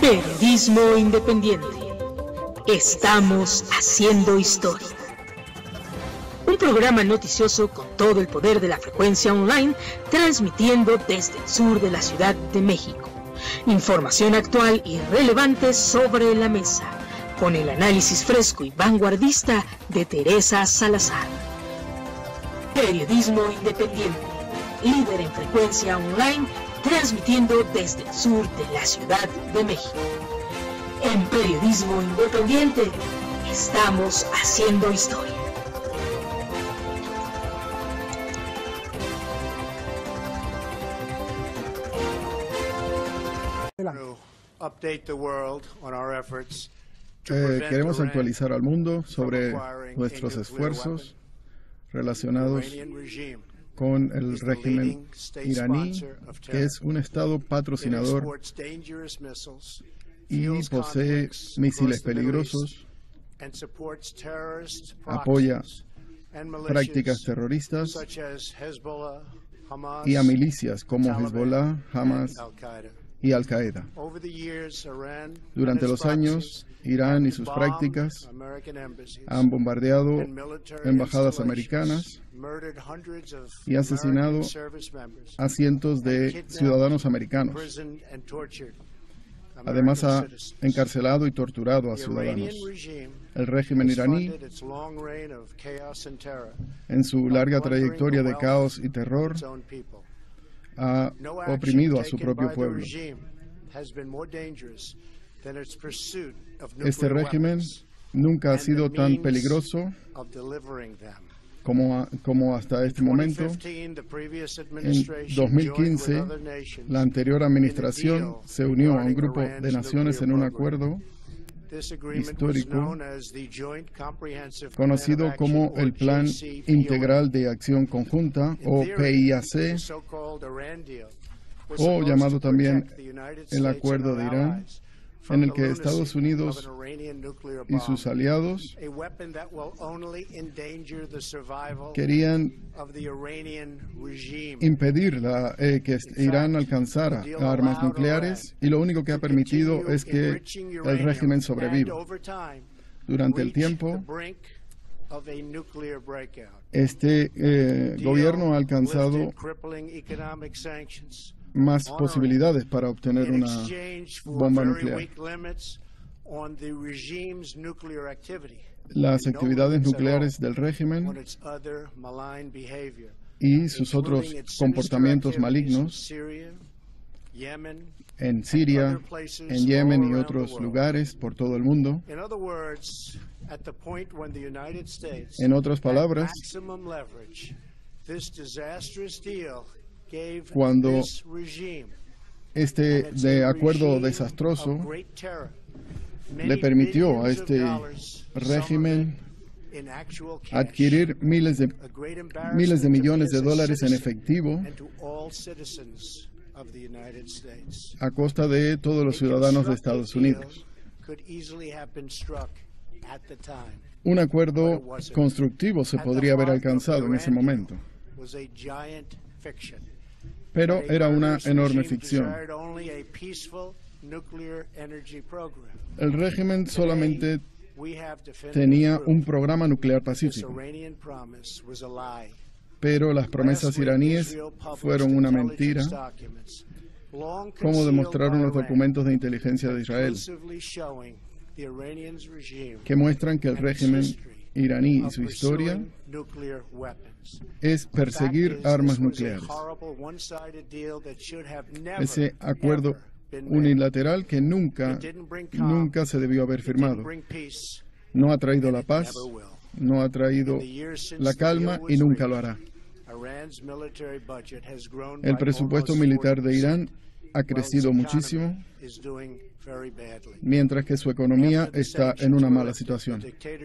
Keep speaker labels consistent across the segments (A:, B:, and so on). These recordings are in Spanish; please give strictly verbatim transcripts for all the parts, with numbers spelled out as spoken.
A: Periodismo independiente. Estamos haciendo historia. Un programa noticioso con todo el poder de la frecuencia online, transmitiendo desde el sur de la Ciudad de México. Información actual y relevante sobre la mesa, con el análisis fresco y vanguardista de Teresa Salazar. Periodismo independiente, líder en frecuencia online, transmitiendo desde el sur de la Ciudad de México. En Periodismo Independiente, estamos haciendo historia.
B: Eh, queremos actualizar al mundo sobre nuestros esfuerzos relacionados con el régimen iraní, que es un estado patrocinador y posee misiles peligrosos, apoya prácticas terroristas y a milicias como Hezbollah, Hamas y Al-Qaeda. Durante los años, Irán y sus prácticas han bombardeado embajadas americanas y asesinado a cientos de ciudadanos americanos. Además, ha encarcelado y torturado a ciudadanos. El régimen iraní, en su larga trayectoria de caos y terror, ha oprimido a su propio pueblo. Este régimen nunca ha sido tan peligroso como, como hasta este momento. En dos mil quince, la anterior administración se unió a un grupo de naciones en un acuerdo histórico conocido como el Plan Integral de Acción Conjunta, o P I A C, o llamado también el Acuerdo de Irán, en el que Estados Unidos y sus aliados querían impedir la, eh, que Irán alcanzara armas nucleares, y lo único que ha permitido es que el régimen sobreviva. Durante el tiempo, este eh, gobierno ha alcanzado más posibilidades para obtener una bomba nuclear. Las actividades nucleares del régimen y sus otros comportamientos malignos en Siria, en Yemen y otros lugares por todo el mundo. En otras palabras, cuando este de acuerdo desastroso le permitió a este régimen adquirir miles de, miles de millones de dólares en efectivo a costa de todos los ciudadanos de Estados Unidos. Un acuerdo constructivo se podría haber alcanzado en ese momento, pero era una enorme ficción. El régimen solamente tenía un programa nuclear pacífico, pero las promesas iraníes fueron una mentira, como demostraron los documentos de inteligencia de Israel, que muestran que el régimen iraní y su historia es perseguir armas nucleares. Ese acuerdo unilateral que nunca, nunca se debió haber firmado. No ha traído la paz, no ha traído la calma y nunca lo hará. El presupuesto militar de Irán ha crecido muchísimo, mientras que su economía está en una mala situación.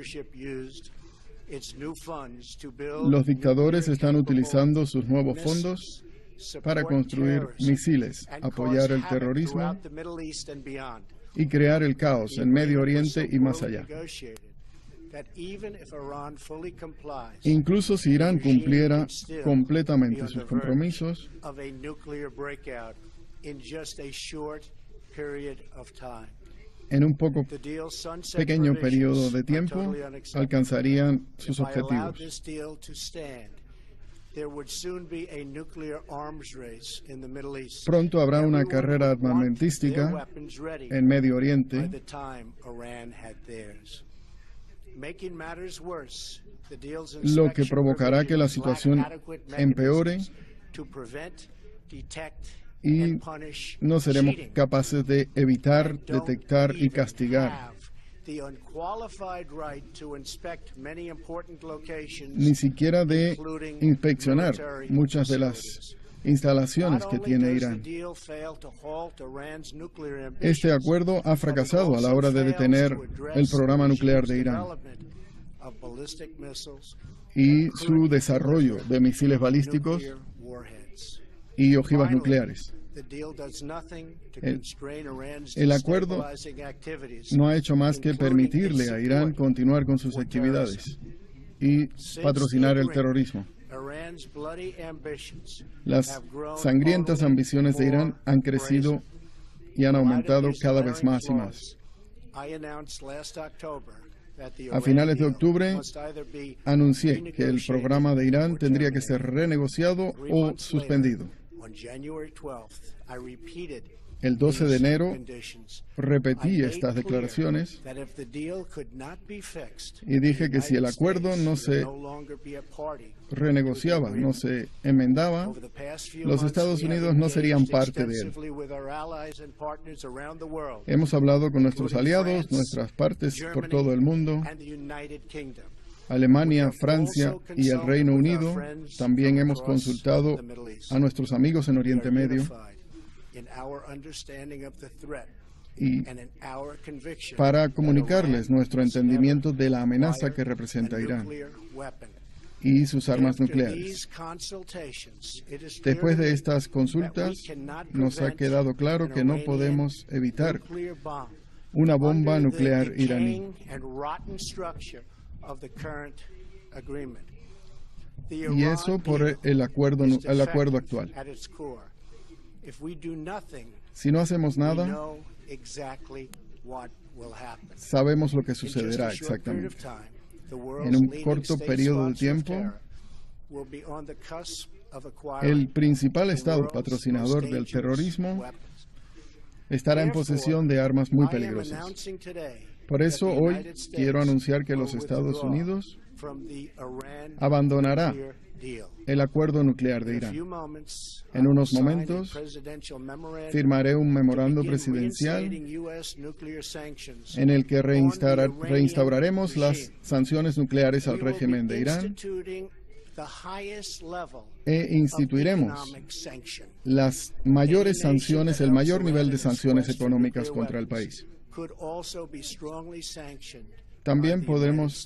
B: Los dictadores están utilizando sus nuevos fondos para construir misiles, apoyar el terrorismo y crear el caos en Medio Oriente y más allá. Incluso si Irán cumpliera completamente sus compromisos, En un poco pequeño periodo de tiempo alcanzarían sus objetivos. Pronto habrá una carrera armamentística en Medio Oriente. Lo que provocará que la situación empeore y no seremos capaces de evitar, detectar y castigar. Ni siquiera de inspeccionar muchas de las instalaciones que tiene Irán. Este acuerdo ha fracasado a la hora de detener el programa nuclear de Irán y su desarrollo de misiles balísticos y ojivas nucleares. El, el acuerdo no ha hecho más que permitirle a Irán continuar con sus actividades y patrocinar el terrorismo. Las sangrientas ambiciones de Irán han crecido y han aumentado cada vez más y más. A finales de octubre, anuncié que el programa de Irán tendría que ser renegociado o suspendido. El doce de enero repetí estas declaraciones y dije que si el acuerdo no se renegociaba, no se enmendaba, los Estados Unidos no serían parte de él. Hemos hablado con nuestros aliados, nuestras partes por todo el mundo, Alemania, Francia y el Reino Unido. También hemos consultado a nuestros amigos en Oriente Medio y para comunicarles nuestro entendimiento de la amenaza que representa Irán y sus armas nucleares. Después de estas consultas, nos ha quedado claro que no podemos evitar una bomba nuclear iraní. Y eso por el acuerdo, el acuerdo actual. Si no hacemos nada, sabemos lo que sucederá exactamente. En un corto periodo de tiempo, el principal Estado patrocinador del terrorismo estará en posesión de armas muy peligrosas. Por eso hoy quiero anunciar que los Estados Unidos abandonará el acuerdo nuclear de Irán. En unos momentos firmaré un memorando presidencial en el que reinstaurar, reinstauraremos las sanciones nucleares al régimen de Irán e instituiremos las mayores sanciones, el mayor nivel de sanciones económicas contra el país. También podremos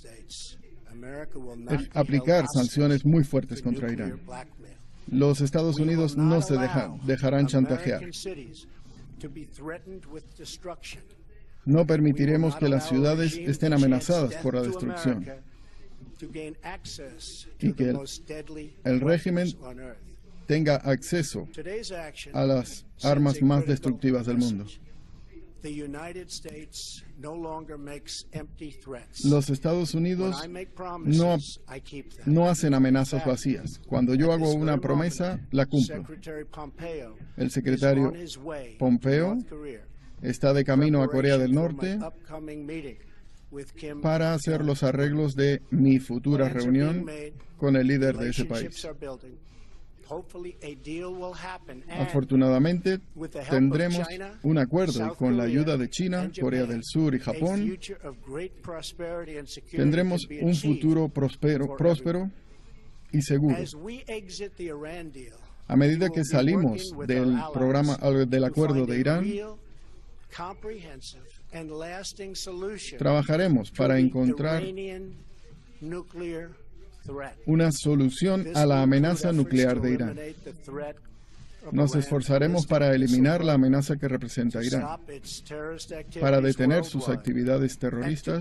B: aplicar sanciones muy fuertes contra Irán. Los Estados Unidos no se dejan, dejarán chantajear. No permitiremos que las ciudades estén amenazadas por la destrucción y que el, el régimen tenga acceso a las armas más destructivas del mundo. Los Estados Unidos no, no hacen amenazas vacías. Cuando yo hago una promesa, la cumplo. El secretario Pompeo está de camino a Corea del Norte para hacer los arreglos de mi futura reunión con el líder de ese país. Afortunadamente, tendremos un acuerdo y con la ayuda de China, Corea del Sur y Japón, tendremos un futuro próspero, próspero y seguro. A medida que salimos del programa, del acuerdo de Irán, trabajaremos para encontrar una solución a la amenaza nuclear de Irán. Nos esforzaremos para eliminar la amenaza que representa Irán, para detener sus actividades terroristas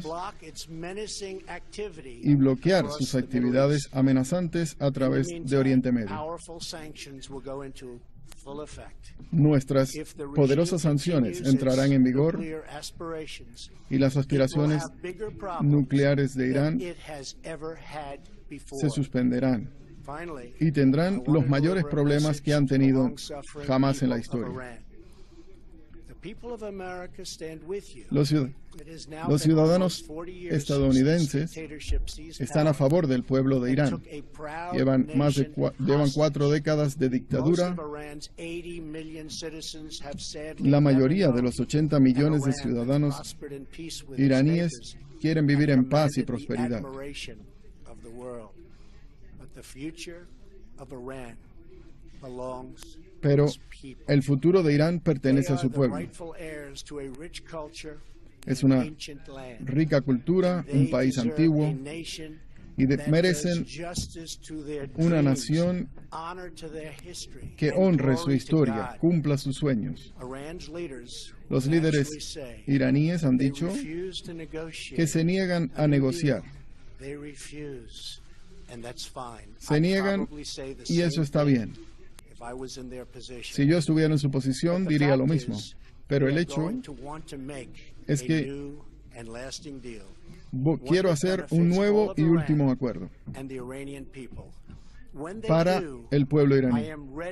B: y bloquear sus actividades amenazantes a través de Oriente Medio. nuestras poderosas sanciones entrarán en vigor y las aspiraciones nucleares de Irán se suspenderán y tendrán los mayores problemas que han tenido jamás en la historia. Los, los ciudadanos estadounidenses están a favor del pueblo de Irán. Llevan más de cua llevan cuatro décadas de dictadura. La mayoría de los ochenta millones de ciudadanos iraníes quieren vivir en paz y prosperidad. Pero el futuro de Irán pertenece a su pueblo. Es una rica cultura, un país antiguo, y de, merecen una nación que honre su historia, cumpla sus sueños. Los líderes iraníes han dicho que se niegan a negociar. Se niegan y eso está bien. Si yo estuviera en su posición, diría lo mismo. Pero el hecho es que quiero hacer un nuevo y último acuerdo para el pueblo iraní.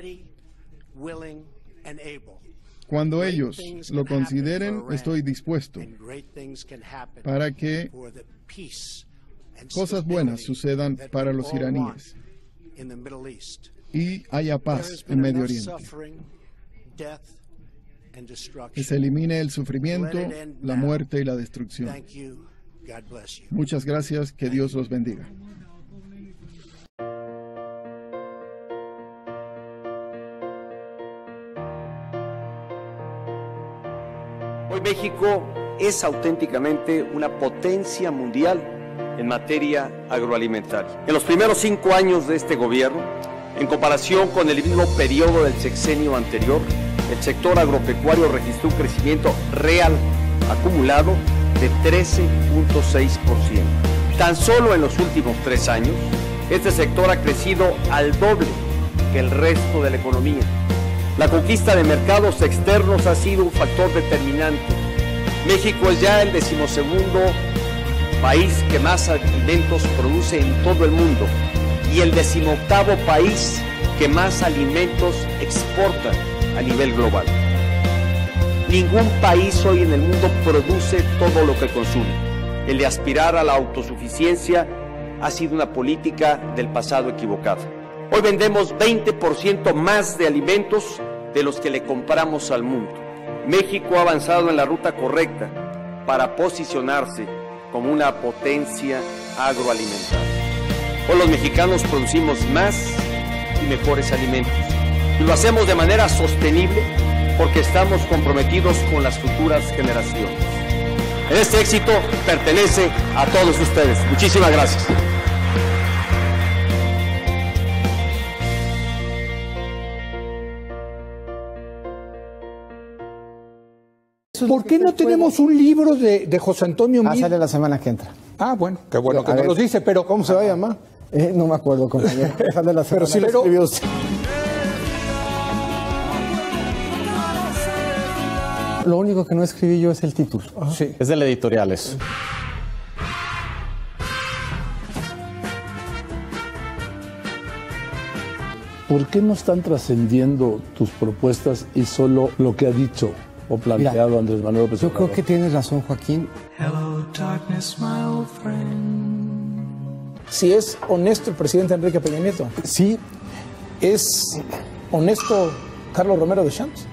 B: Cuando ellos lo consideren, estoy dispuesto para que cosas buenas sucedan para los iraníes y haya paz en Medio Oriente. Que se elimine el sufrimiento, la muerte y la destrucción. Muchas gracias, que Dios los bendiga.
C: Hoy México es auténticamente una potencia mundial en materia agroalimentaria. En los primeros cinco años de este gobierno, en comparación con el mismo periodo del sexenio anterior, el sector agropecuario registró un crecimiento real acumulado de trece punto seis por ciento. Tan solo en los últimos tres años, este sector ha crecido al doble que el resto de la economía. La conquista de mercados externos ha sido un factor determinante. México es ya el decimosegundo país que más alimentos produce en todo el mundo y el decimoctavo país que más alimentos exporta a nivel global. Ningún país hoy en el mundo produce todo lo que consume. El de aspirar a la autosuficiencia ha sido una política del pasado equivocada. Hoy vendemos veinte por ciento más de alimentos de los que le compramos al mundo. México ha avanzado en la ruta correcta para posicionarse como una potencia agroalimentaria. Hoy los mexicanos producimos más y mejores alimentos. Y lo hacemos de manera sostenible porque estamos comprometidos con las futuras generaciones. Este éxito pertenece a todos ustedes. Muchísimas gracias.
D: ¿Por qué no tenemos un libro de, de José Antonio Meade?
E: Ah, sale la semana que entra.
D: Ah, bueno, qué bueno
E: pero,
D: que nos lo dice, pero...
E: ¿Cómo se va a llamar? Eh, no me acuerdo cómo se llama. Sale la semana. Pero sí lo
D: pero,
E: escribió usted. Lo único que no escribí yo es el título.
D: Ah, sí.
F: Es del editorial eso.
G: ¿Por qué no están trascendiendo tus propuestas y solo lo que ha dicho o planteado Mira, Andrés Manuel López Obrador?
E: Yo creo que tienes razón, Joaquín.
H: Hello, darkness, my old friend.
D: Si es honesto el presidente Enrique Peña Nieto.
E: Sí.
D: ¿Es honesto Carlos Romero de Champs?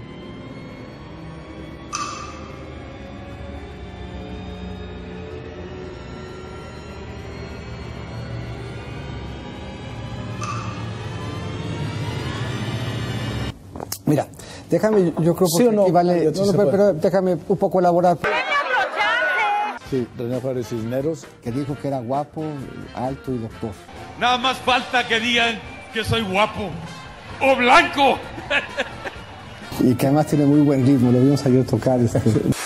E: Mira, déjame, yo creo
D: ¿Sí
E: que
D: o no?
E: aquí vale,
D: Sí
E: no, no,
D: se
E: pero,
D: puede.
E: pero déjame un poco elaborar.
G: Sí, René Juárez Cisneros.
E: Que dijo que era guapo, alto y doctor.
I: Nada más falta que digan que soy guapo o blanco.
E: Y que además tiene muy buen ritmo, lo vimos ayer tocar. Este.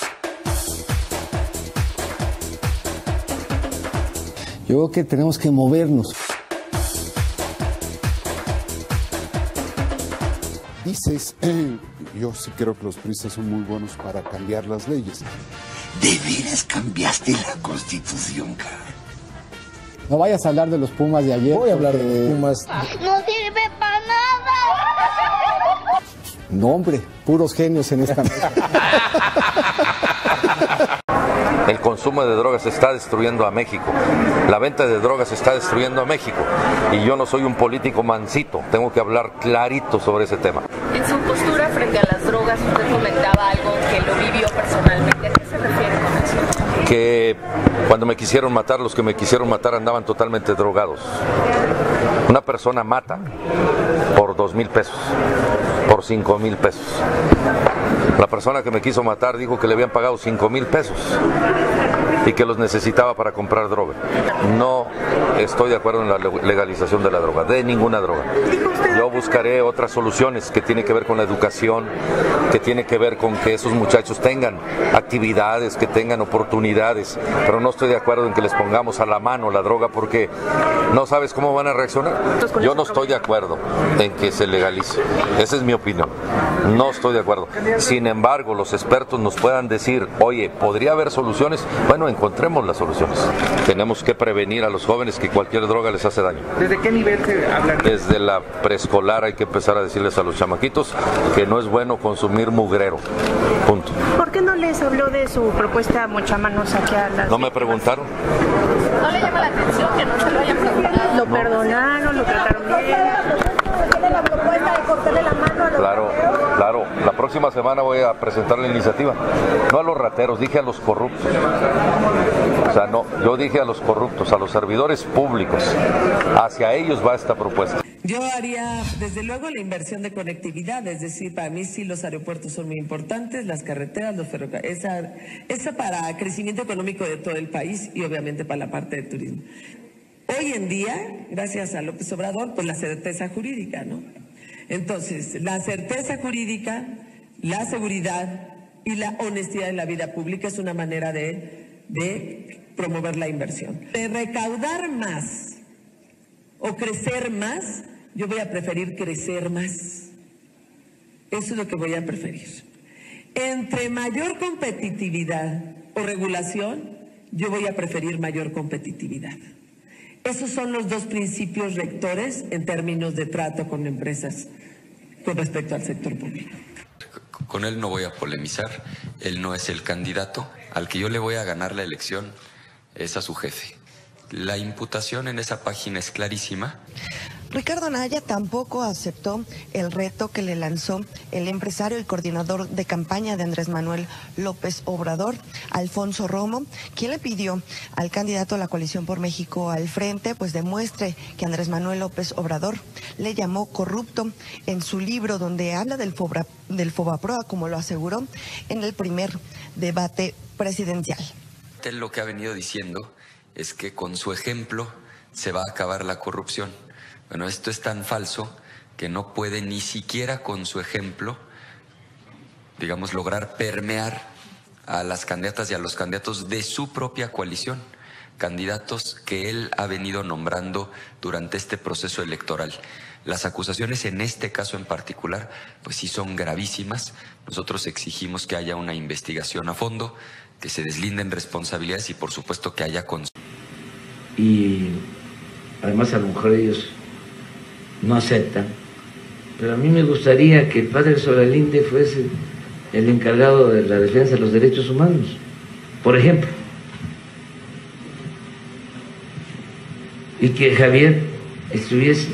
E: Yo creo que tenemos que movernos.
F: dices, eh, yo sí creo que los priistas son muy buenos para cambiar las leyes.
J: ¿De veras cambiaste la Constitución, cara?
E: No vayas a hablar de los Pumas de ayer.
G: Voy a hablar de los Pumas.
K: ¡No sirve para nada!
E: No, hombre, puros genios en esta mesa.
L: El consumo de drogas está destruyendo a México. La venta de drogas está destruyendo a México. Y yo no soy un político mansito. Tengo que hablar clarito sobre ese tema.
M: En su postura frente a las drogas, usted comentaba algo que lo vivió personalmente. ¿A qué se refiere con eso?
L: Que cuando me quisieron matar, los que me quisieron matar andaban totalmente drogados. Una persona mata por dos mil pesos, por cinco mil pesos. La persona que me quiso matar dijo que le habían pagado cinco mil pesos y que los necesitaba para comprar droga. No estoy de acuerdo en la legalización de la droga, de ninguna droga. Yo buscaré otras soluciones que tienen que ver con la educación, que tiene que ver con que esos muchachos tengan actividades, que tengan oportunidades, pero no estoy de acuerdo en que les pongamos a la mano la droga porque no sabes cómo van a reaccionar. Yo no estoy de acuerdo en que se legalice, esa es mi opinión, no estoy de acuerdo. Sin embargo, los expertos nos puedan decir, oye, ¿podría haber soluciones? Bueno, encontremos las soluciones. Tenemos que prevenir a los jóvenes que cualquier droga les hace daño.
N: ¿Desde qué nivel se habla?
L: Desde la preescolar hay que empezar a decirles a los chamaquitos que no es bueno consumir mugrero. Punto.
O: ¿Por qué no les habló de su propuesta mochamanos aquí a las...
L: ¿No me preguntaron?
M: ¿No le llama la atención que no se lo hayan preguntado?
O: Lo perdonaron, lo trataron bien. ¿Tiene la propuesta de cortarle la mano a los
L: Claro, claro. La próxima semana voy a presentar la iniciativa. No a los rateros, dije a los corruptos. O sea, no, yo dije a los corruptos, a los servidores públicos. Hacia ellos va esta propuesta.
P: Yo haría, desde luego, la inversión de conectividad, es decir, para mí sí los aeropuertos son muy importantes, las carreteras, los ferrocarriles, esa, esa para crecimiento económico de todo el país y obviamente para la parte de turismo. Hoy en día, gracias a López Obrador, pues la certeza jurídica, ¿no? Entonces, la certeza jurídica, la seguridad y la honestidad en la vida pública es una manera de, de promover la inversión. De recaudar más o crecer más, yo voy a preferir crecer más. Eso es lo que voy a preferir. Entre mayor competitividad o regulación, yo voy a preferir mayor competitividad. Esos son los dos principios rectores en términos de trato con empresas con respecto al sector público.
Q: Con él no voy a polemizar, él no es el candidato. Al que yo le voy a ganar la elección es a su jefe. La imputación en esa página es clarísima.
R: Ricardo Anaya tampoco aceptó el reto que le lanzó el empresario y coordinador de campaña de Andrés Manuel López Obrador, Alfonso Romo, quien le pidió al candidato a la Coalición por México al Frente, pues demuestre que Andrés Manuel López Obrador le llamó corrupto en su libro donde habla del, Fobra, del Fobaproa, como lo aseguró en el primer debate presidencial.
Q: Él lo que ha venido diciendo es que con su ejemplo se va a acabar la corrupción. Bueno, esto es tan falso que no puede ni siquiera con su ejemplo, digamos, lograr permear a las candidatas y a los candidatos de su propia coalición, candidatos que él ha venido nombrando durante este proceso electoral. Las acusaciones en este caso en particular, pues sí son gravísimas. Nosotros exigimos que haya una investigación a fondo, que se deslinden responsabilidades y por supuesto que haya cons-
S: Y además a lo mejor ellos no aceptan, pero a mí me gustaría que el padre Solalinde fuese el encargado de la defensa de los derechos humanos, por ejemplo, y que Javier estuviese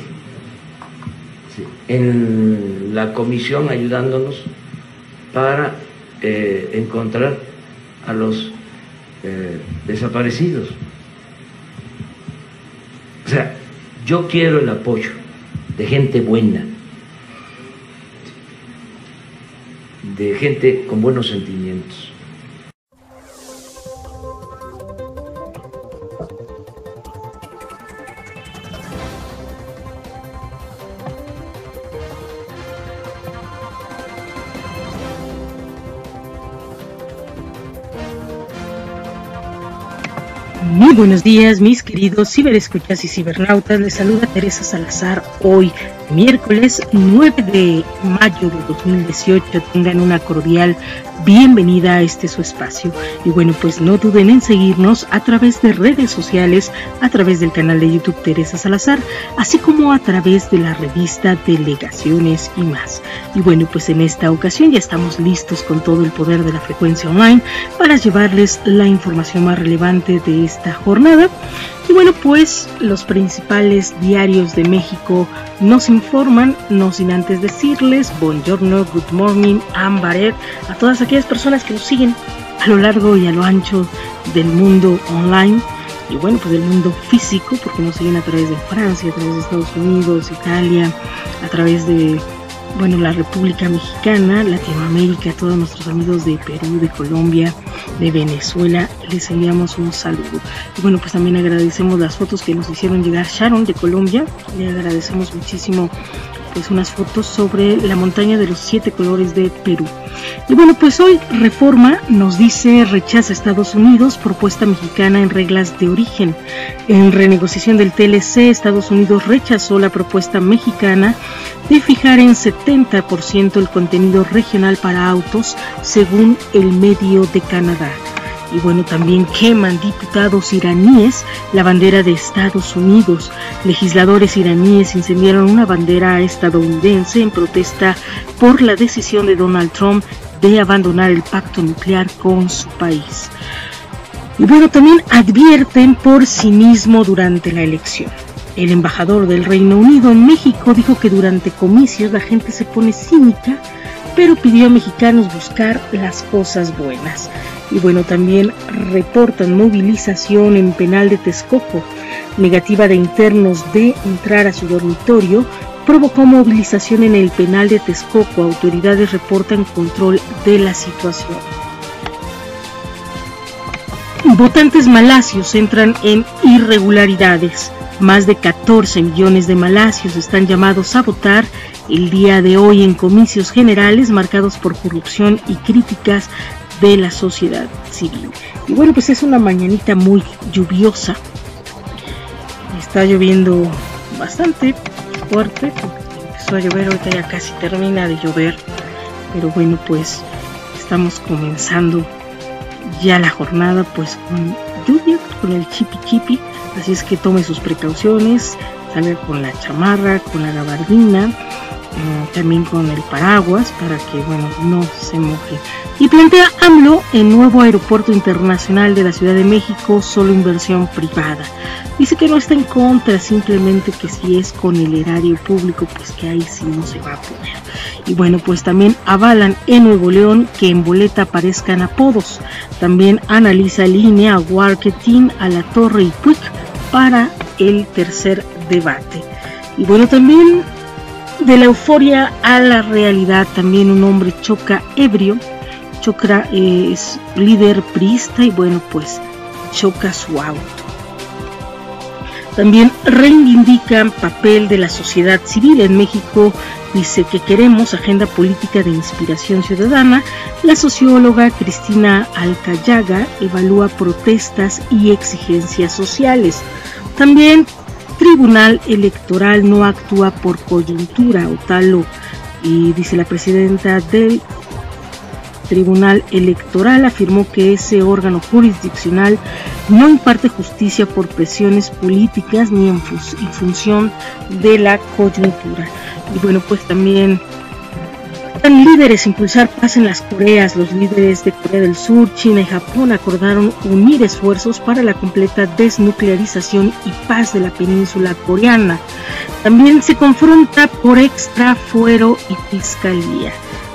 S: en la comisión ayudándonos para eh, encontrar a los eh, desaparecidos. O sea, yo quiero el apoyo de gente buena, de gente con buenos sentimientos.
A: Muy buenos días, mis queridos ciberescuchas y cibernautas. Les saluda Teresa Salazar hoy, miércoles nueve de mayo de dos mil dieciocho. Tengan una cordial bienvenida a este su espacio. Y bueno, pues no duden en seguirnos a través de redes sociales, a través del canal de YouTube Teresa Salazar, así como a través de la revista Delegaciones y más. Y bueno, pues en esta ocasión ya estamos listos con todo el poder de la frecuencia online para llevarles la información más relevante de esta jornada. Y bueno, pues los principales diarios de México nos informan, no sin antes decirles buongiorno, good morning, ambaret, a todas aquellas personas que nos siguen a lo largo y a lo ancho del mundo online, y bueno, pues del mundo físico, porque nos siguen a través de Francia, a través de Estados Unidos, Italia, a través de, bueno, la República Mexicana, Latinoamérica, todos nuestros amigos de Perú, de Colombia, de Venezuela, les enviamos un saludo. Y bueno, pues también agradecemos las fotos que nos hicieron llegar Sharon de Colombia, le agradecemos muchísimo pues unas fotos sobre la montaña de los siete colores de Perú. Y bueno, pues hoy Reforma nos dice: rechaza Estados Unidos propuesta mexicana en reglas de origen. En renegociación del T L C, Estados Unidos rechazó la propuesta mexicana de fijar en setenta por ciento el contenido regional para autos, según el medio de Canadá. Y bueno, también queman diputados iraníes la bandera de Estados Unidos. Legisladores iraníes incendiaron una bandera estadounidense en protesta por la decisión de Donald Trump de abandonar el pacto nuclear con su país. Y bueno, también advierten por cinismo durante la elección. El embajador del Reino Unido en México dijo que durante comicios la gente se pone cínica, pero pidió a mexicanos buscar las cosas buenas. Y bueno, también reportan movilización en penal de Texcoco. Negativa de internos de entrar a su dormitorio provocó movilización en el penal de Texcoco. Autoridades reportan control de la situación. Votantes malasios entran en irregularidades. Más de catorce millones de malasios están llamados a votar el día de hoy en comicios generales marcados por corrupción y críticas de la sociedad civil. Y bueno, pues es una mañanita muy lluviosa. Está lloviendo bastante fuerte. Empezó a llover, ahorita ya casi termina de llover. Pero bueno, pues estamos comenzando ya la jornada pues con lluvia, con el chipi chipi. Así es que tome sus precauciones, salga con la chamarra, con la gabardina, eh, también con el paraguas para que, bueno, no se moje. Y plantea AMLO el nuevo aeropuerto internacional de la Ciudad de México, solo inversión privada. Dice que no está en contra, simplemente que si es con el erario público, pues que ahí sí no se va a poner. Y bueno, pues también avalan en Nuevo León que en boleta aparezcan apodos. También analiza línea Marketing a La Torre y Puig para el tercer debate. Y bueno, también de la euforia a la realidad, también un hombre choca ebrio. Choca, eh, es líder priista y bueno, pues choca su auto. También reivindican papel de la sociedad civil en México. Dice que queremos agenda política de inspiración ciudadana. La socióloga Cristina Alcayaga evalúa protestas y exigencias sociales. También Tribunal Electoral no actúa por coyuntura, Otalo, y dice la presidenta del Tribunal Electoral afirmó que ese órgano jurisdiccional no imparte justicia por presiones políticas ni en, fu- en función de la coyuntura. Y bueno, pues también están líderes impulsar paz en las Coreas. Los líderes de Corea del Sur, China y Japón acordaron unir esfuerzos para la completa desnuclearización y paz de la península coreana. También se confronta por extra fuero y fiscalía.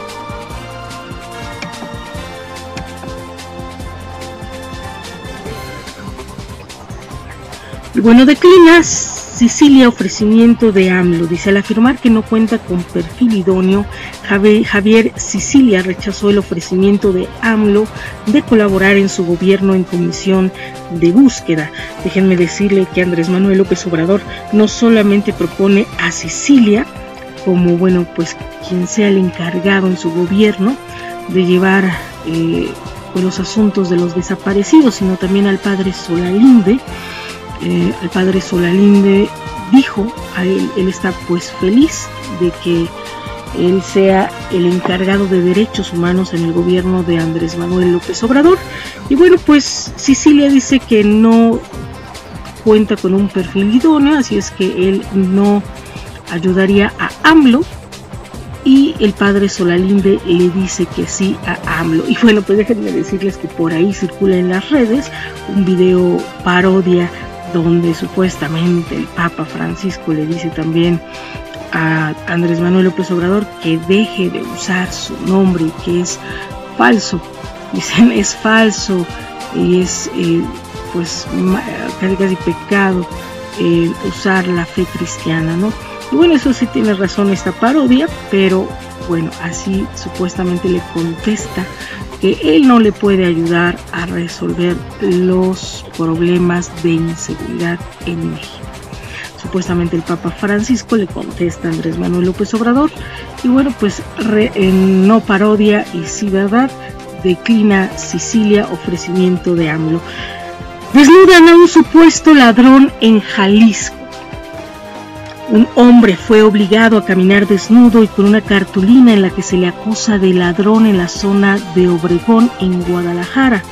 A: Y bueno, declina Sicilia ofrecimiento de AMLO. Dice, al afirmar que no cuenta con perfil idóneo, Javier Sicilia rechazó el ofrecimiento de AMLO de colaborar en su gobierno en comisión de búsqueda. Déjenme decirle que Andrés Manuel López Obrador no solamente propone a Sicilia como, bueno, pues quien sea el encargado en su gobierno de llevar eh, pues, los asuntos de los desaparecidos, sino también al padre Solalinde. Eh, al padre Solalinde dijo a él, él está pues feliz de que él sea el encargado de derechos humanos en el gobierno de Andrés Manuel López Obrador. Y bueno, pues Cecilia dice que no cuenta con un perfil idóneo, así es que él no ayudaría a AMLO, y el padre Solalinde le dice que sí a AMLO. Y bueno, pues déjenme decirles que por ahí circula en las redes un video parodia donde supuestamente el Papa Francisco le dice también a Andrés Manuel López Obrador que deje de usar su nombre y que es falso. Dicen, es falso y es eh, pues casi casi pecado eh, usar la fe cristiana, ¿no? Y bueno, eso sí tiene razón esta parodia, pero bueno, así supuestamente le contesta que él no le puede ayudar a resolver los problemas de inseguridad en México. Supuestamente el Papa Francisco le contesta a Andrés Manuel López Obrador, y bueno, pues re, en no parodia y sí verdad, declina Cecilia ofrecimiento de AMLO. Desnudan a un supuesto ladrón en Jalisco. Un hombre fue obligado a caminar desnudo y con una cartulina en la que se le acusa de ladrón en la zona de Obregón, en Guadalajara.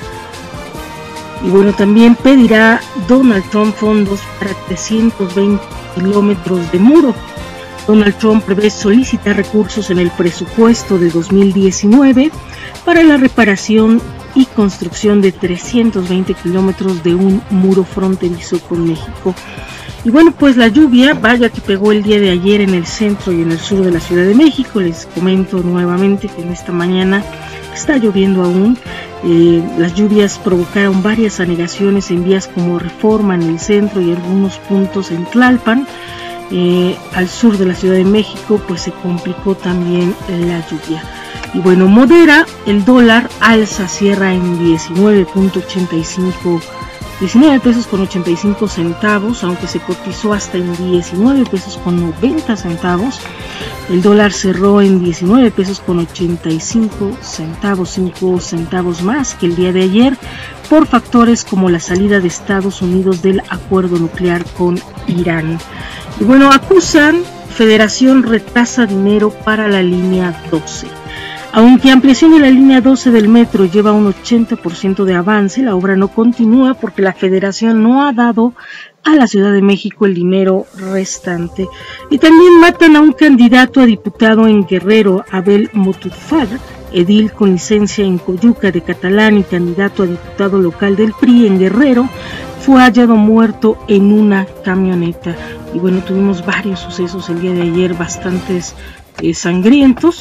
A: Y bueno, también pedirá Donald Trump fondos para trescientos veinte kilómetros de muro. Donald Trump prevé solicitar recursos en el presupuesto de dos mil diecinueve para la reparación y construcción de trescientos veinte kilómetros de un muro fronterizo con México. Y bueno, pues la lluvia, vaya que pegó el día de ayer en el centro y en el sur de la Ciudad de México. Les comento nuevamente que en esta mañana está lloviendo aún. Eh, las lluvias provocaron varias anegaciones en vías como Reforma en el centro y algunos puntos en Tlalpan. Eh, al sur de la Ciudad de México pues se complicó también la lluvia. Y bueno, modera el dólar, alza, cierra en diecinueve punto ochenta y cinco, diecinueve pesos con ochenta y cinco centavos, aunque se cotizó hasta en diecinueve pesos con noventa centavos. El dólar cerró en diecinueve pesos con ochenta y cinco centavos, cinco centavos más que el día de ayer, por factores como la salida de Estados Unidos del acuerdo nuclear con Irán. Y bueno, acusan, Federación retrasa dinero para la línea doce. Aunque ampliación de la línea doce del metro lleva un ochenta por ciento de avance, la obra no continúa porque la Federación no ha dado a la Ciudad de México el dinero restante. Y también matan a un candidato a diputado en Guerrero, Abel Motufar, edil con licencia en Coyuca de Catalán y candidato a diputado local del P R I en Guerrero, fue hallado muerto en una camioneta. Y bueno, tuvimos varios sucesos el día de ayer, bastantes eh, sangrientos.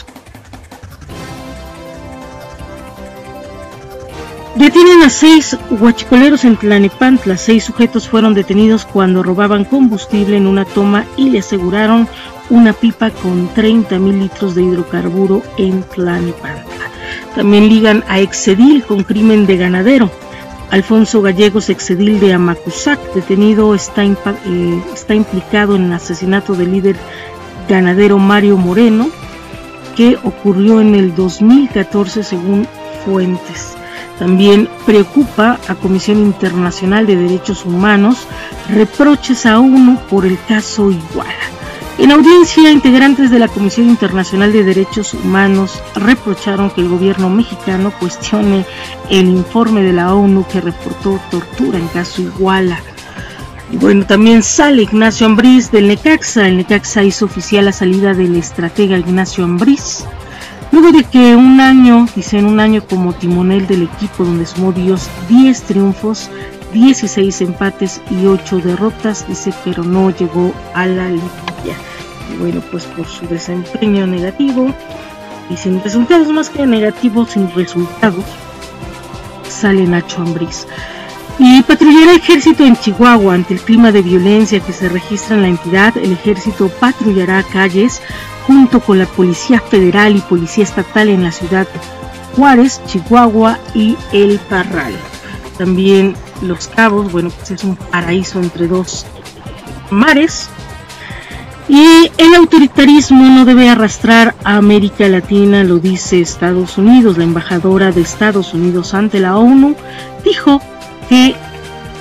A: Detienen a seis huachicoleros en Tlalnepantla. Seis sujetos fueron detenidos cuando robaban combustible en una toma y le aseguraron una pipa con treinta mil litros de hidrocarburo en Tlalnepantla. También ligan a exedil con crimen de ganadero. Alfonso Gallegos, exedil de Amacuzac, detenido, está, eh, está implicado en el asesinato del líder ganadero Mario Moreno, que ocurrió en el dos mil catorce según fuentes. También preocupa a Comisión Internacional de Derechos Humanos reproches a ONU por el caso Iguala. En audiencia, integrantes de la Comisión Internacional de Derechos Humanos reprocharon que el gobierno mexicano cuestione el informe de la ONU que reportó tortura en caso Iguala. Y bueno, también sale Ignacio Ambriz del Necaxa. El Necaxa hizo oficial la salida del estratega Ignacio Ambriz, luego de que un año, dicen un año como timonel del equipo donde sumó diez triunfos, dieciséis empates y ocho derrotas, dice, pero no llegó a la liguilla. Y bueno, pues por su desempeño negativo y sin resultados, más que negativos, sin resultados, sale Nacho Ambriz. Y patrullará ejército en Chihuahua. Ante el clima de violencia que se registra en la entidad, el ejército patrullará calles junto con la Policía Federal y Policía Estatal en la ciudad Juárez, Chihuahua y El Parral. También Los Cabos, bueno, pues es un paraíso entre dos mares. Y el autoritarismo no debe arrastrar a América Latina, lo dice Estados Unidos. La embajadora de Estados Unidos ante la ONU dijo que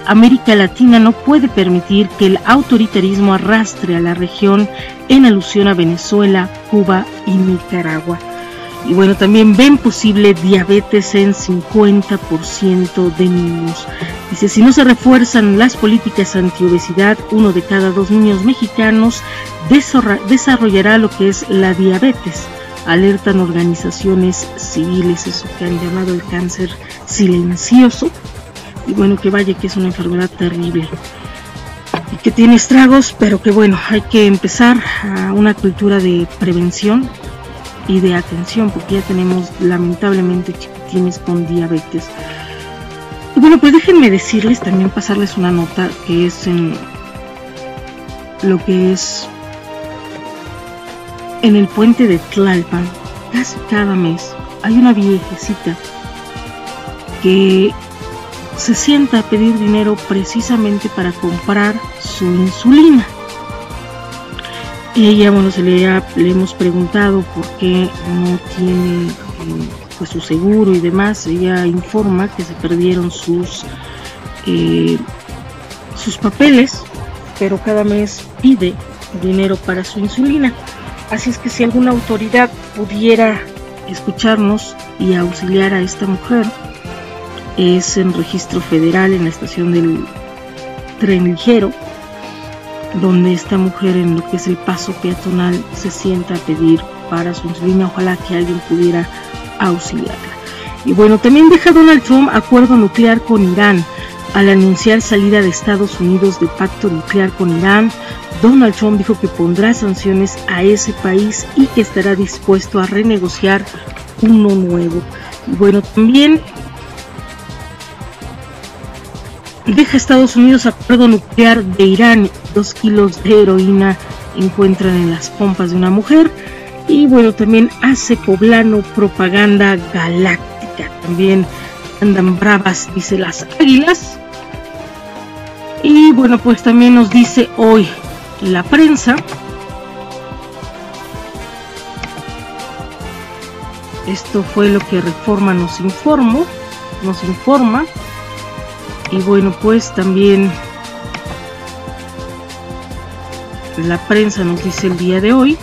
A: América Latina no puede permitir que el autoritarismo arrastre a la región, en alusión a Venezuela, Cuba y Nicaragua. Y bueno, también ven posible diabetes en cincuenta por ciento de niños. Dice, si no se refuerzan las políticas antiobesidad, uno de cada dos niños mexicanos desarrollará lo que es la diabetes. Alertan organizaciones civiles, eso que han llamado el cáncer silencioso. Y bueno, que vaya que es una enfermedad terrible y que tiene estragos, pero que bueno, hay que empezar a una cultura de prevención y de atención, porque ya tenemos lamentablemente chiquitines con diabetes. Y bueno, pues déjenme decirles, también pasarles una nota que es en lo que es en el puente de Tlalpan. Casi cada mes hay una viejecita que se sienta a pedir dinero precisamente para comprar su insulina. Ella, bueno, se le, ha, le hemos preguntado por qué no tiene eh, pues su seguro y demás. Ella informa que se perdieron sus eh, sus papeles, pero cada mes pide dinero para su insulina. Así es que si alguna autoridad pudiera escucharnos y auxiliar a esta mujer, es en registro federal en la estación del tren ligero, donde esta mujer, en lo que es el paso peatonal, se sienta a pedir para su insulina. Ojalá que alguien pudiera auxiliarla. Y bueno, también deja Donald Trump acuerdo nuclear con Irán. Al anunciar salida de Estados Unidos del pacto nuclear con Irán, Donald Trump dijo que pondrá sanciones a ese país y que estará dispuesto a renegociar uno nuevo. Y bueno, también deja Estados Unidos acuerdo nuclear de Irán. Dos kilos de heroína encuentran en las pompas de una mujer. Y bueno, también hace Poblano propaganda galáctica. También andan bravas, dice las águilas. Y bueno, pues también nos dice hoy la prensa. Esto fue lo que Reforma nos informó, nos informa. Y bueno, pues también la prensa nos dice el día de hoy.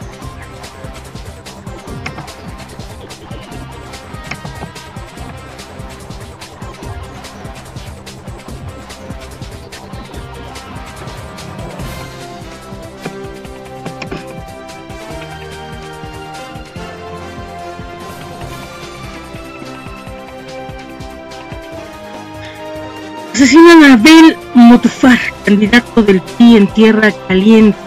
A: Asesinan a Abel Motufar, candidato del P I en Tierra Caliente.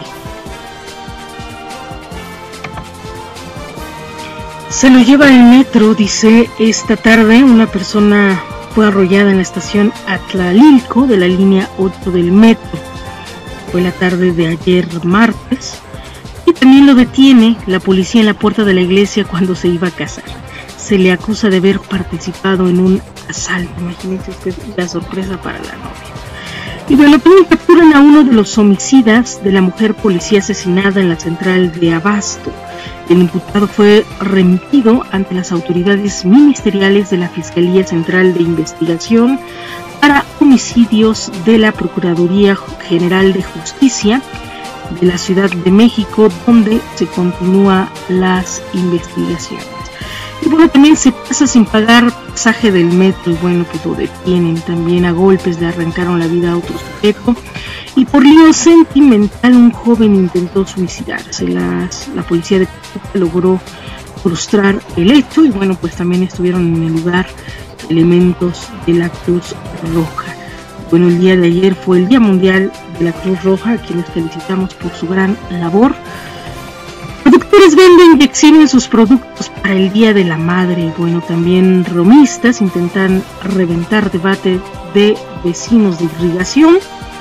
A: Se lo lleva el metro, dice, esta tarde una persona fue arrollada en la estación Atlalilco de la línea ocho del metro. Fue la tarde de ayer martes. Y también lo detiene la policía en la puerta de la iglesia cuando se iba a casar. Se le acusa de haber participado en un asalto. Imagínense usted la sorpresa para la novia. Y bueno, también capturan a uno de los homicidas de la mujer policía asesinada en la central de Abasto. El imputado fue remitido ante las autoridades ministeriales de la Fiscalía Central de Investigación para Homicidios de la Procuraduría General de Justicia de la Ciudad de México, donde se continúan las investigaciones. Y bueno, también se pasa sin pagar pasaje del metro y bueno, pues lo detienen. También a golpes le arrancaron la vida a otro sujeto. Y por lío sentimental un joven intentó suicidarse. Las, la policía de Cuba logró frustrar el hecho y bueno, pues también estuvieron en el lugar elementos de la Cruz Roja. Bueno, el día de ayer fue el Día Mundial de la Cruz Roja, a quienes felicitamos por su gran labor. Productores venden inyección en sus productos para el Día de la Madre. Bueno, también romistas intentan reventar debate de vecinos de irrigación.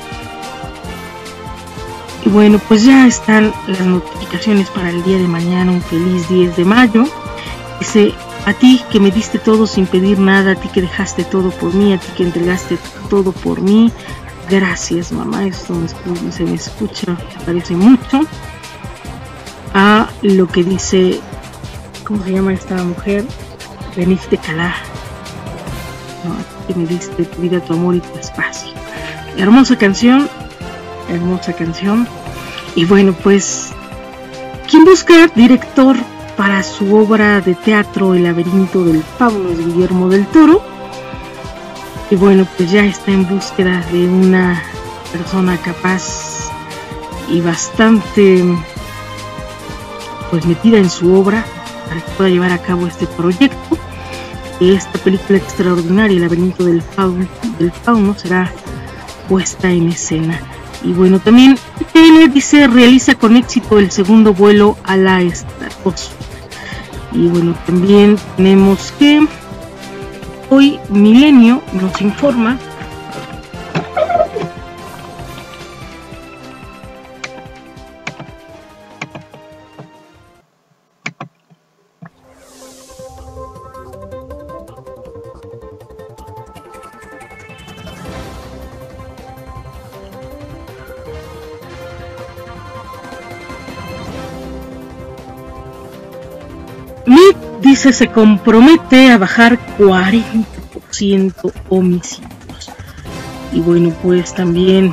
A: Y bueno, pues ya están las notificaciones para el día de mañana. Un feliz diez de mayo. Dice, a ti que me diste todo sin pedir nada, a ti que dejaste todo por mí, a ti que entregaste todo por mí. Gracias, mamá. Esto me, se me escucha, se parece mucho a lo que dice, ¿cómo se llama esta mujer? Benif de Calá. ¿no? Que me diste tu vida, tu amor y tu espacio. Hermosa canción, hermosa canción. Y bueno, pues, quien busca director para su obra de teatro El laberinto del fauno es Guillermo del Toro. Y bueno, pues ya está en búsqueda de una persona capaz y bastante pues metida en su obra para que pueda llevar a cabo este proyecto. Esta película extraordinaria, El laberinto del fauno, del fauno será puesta en escena. Y bueno, también T L dice realiza con éxito el segundo vuelo a la estratosfera. Y bueno, también tenemos que hoy Milenio nos informa dice se compromete a bajar cuarenta por ciento homicidios. Y bueno, pues también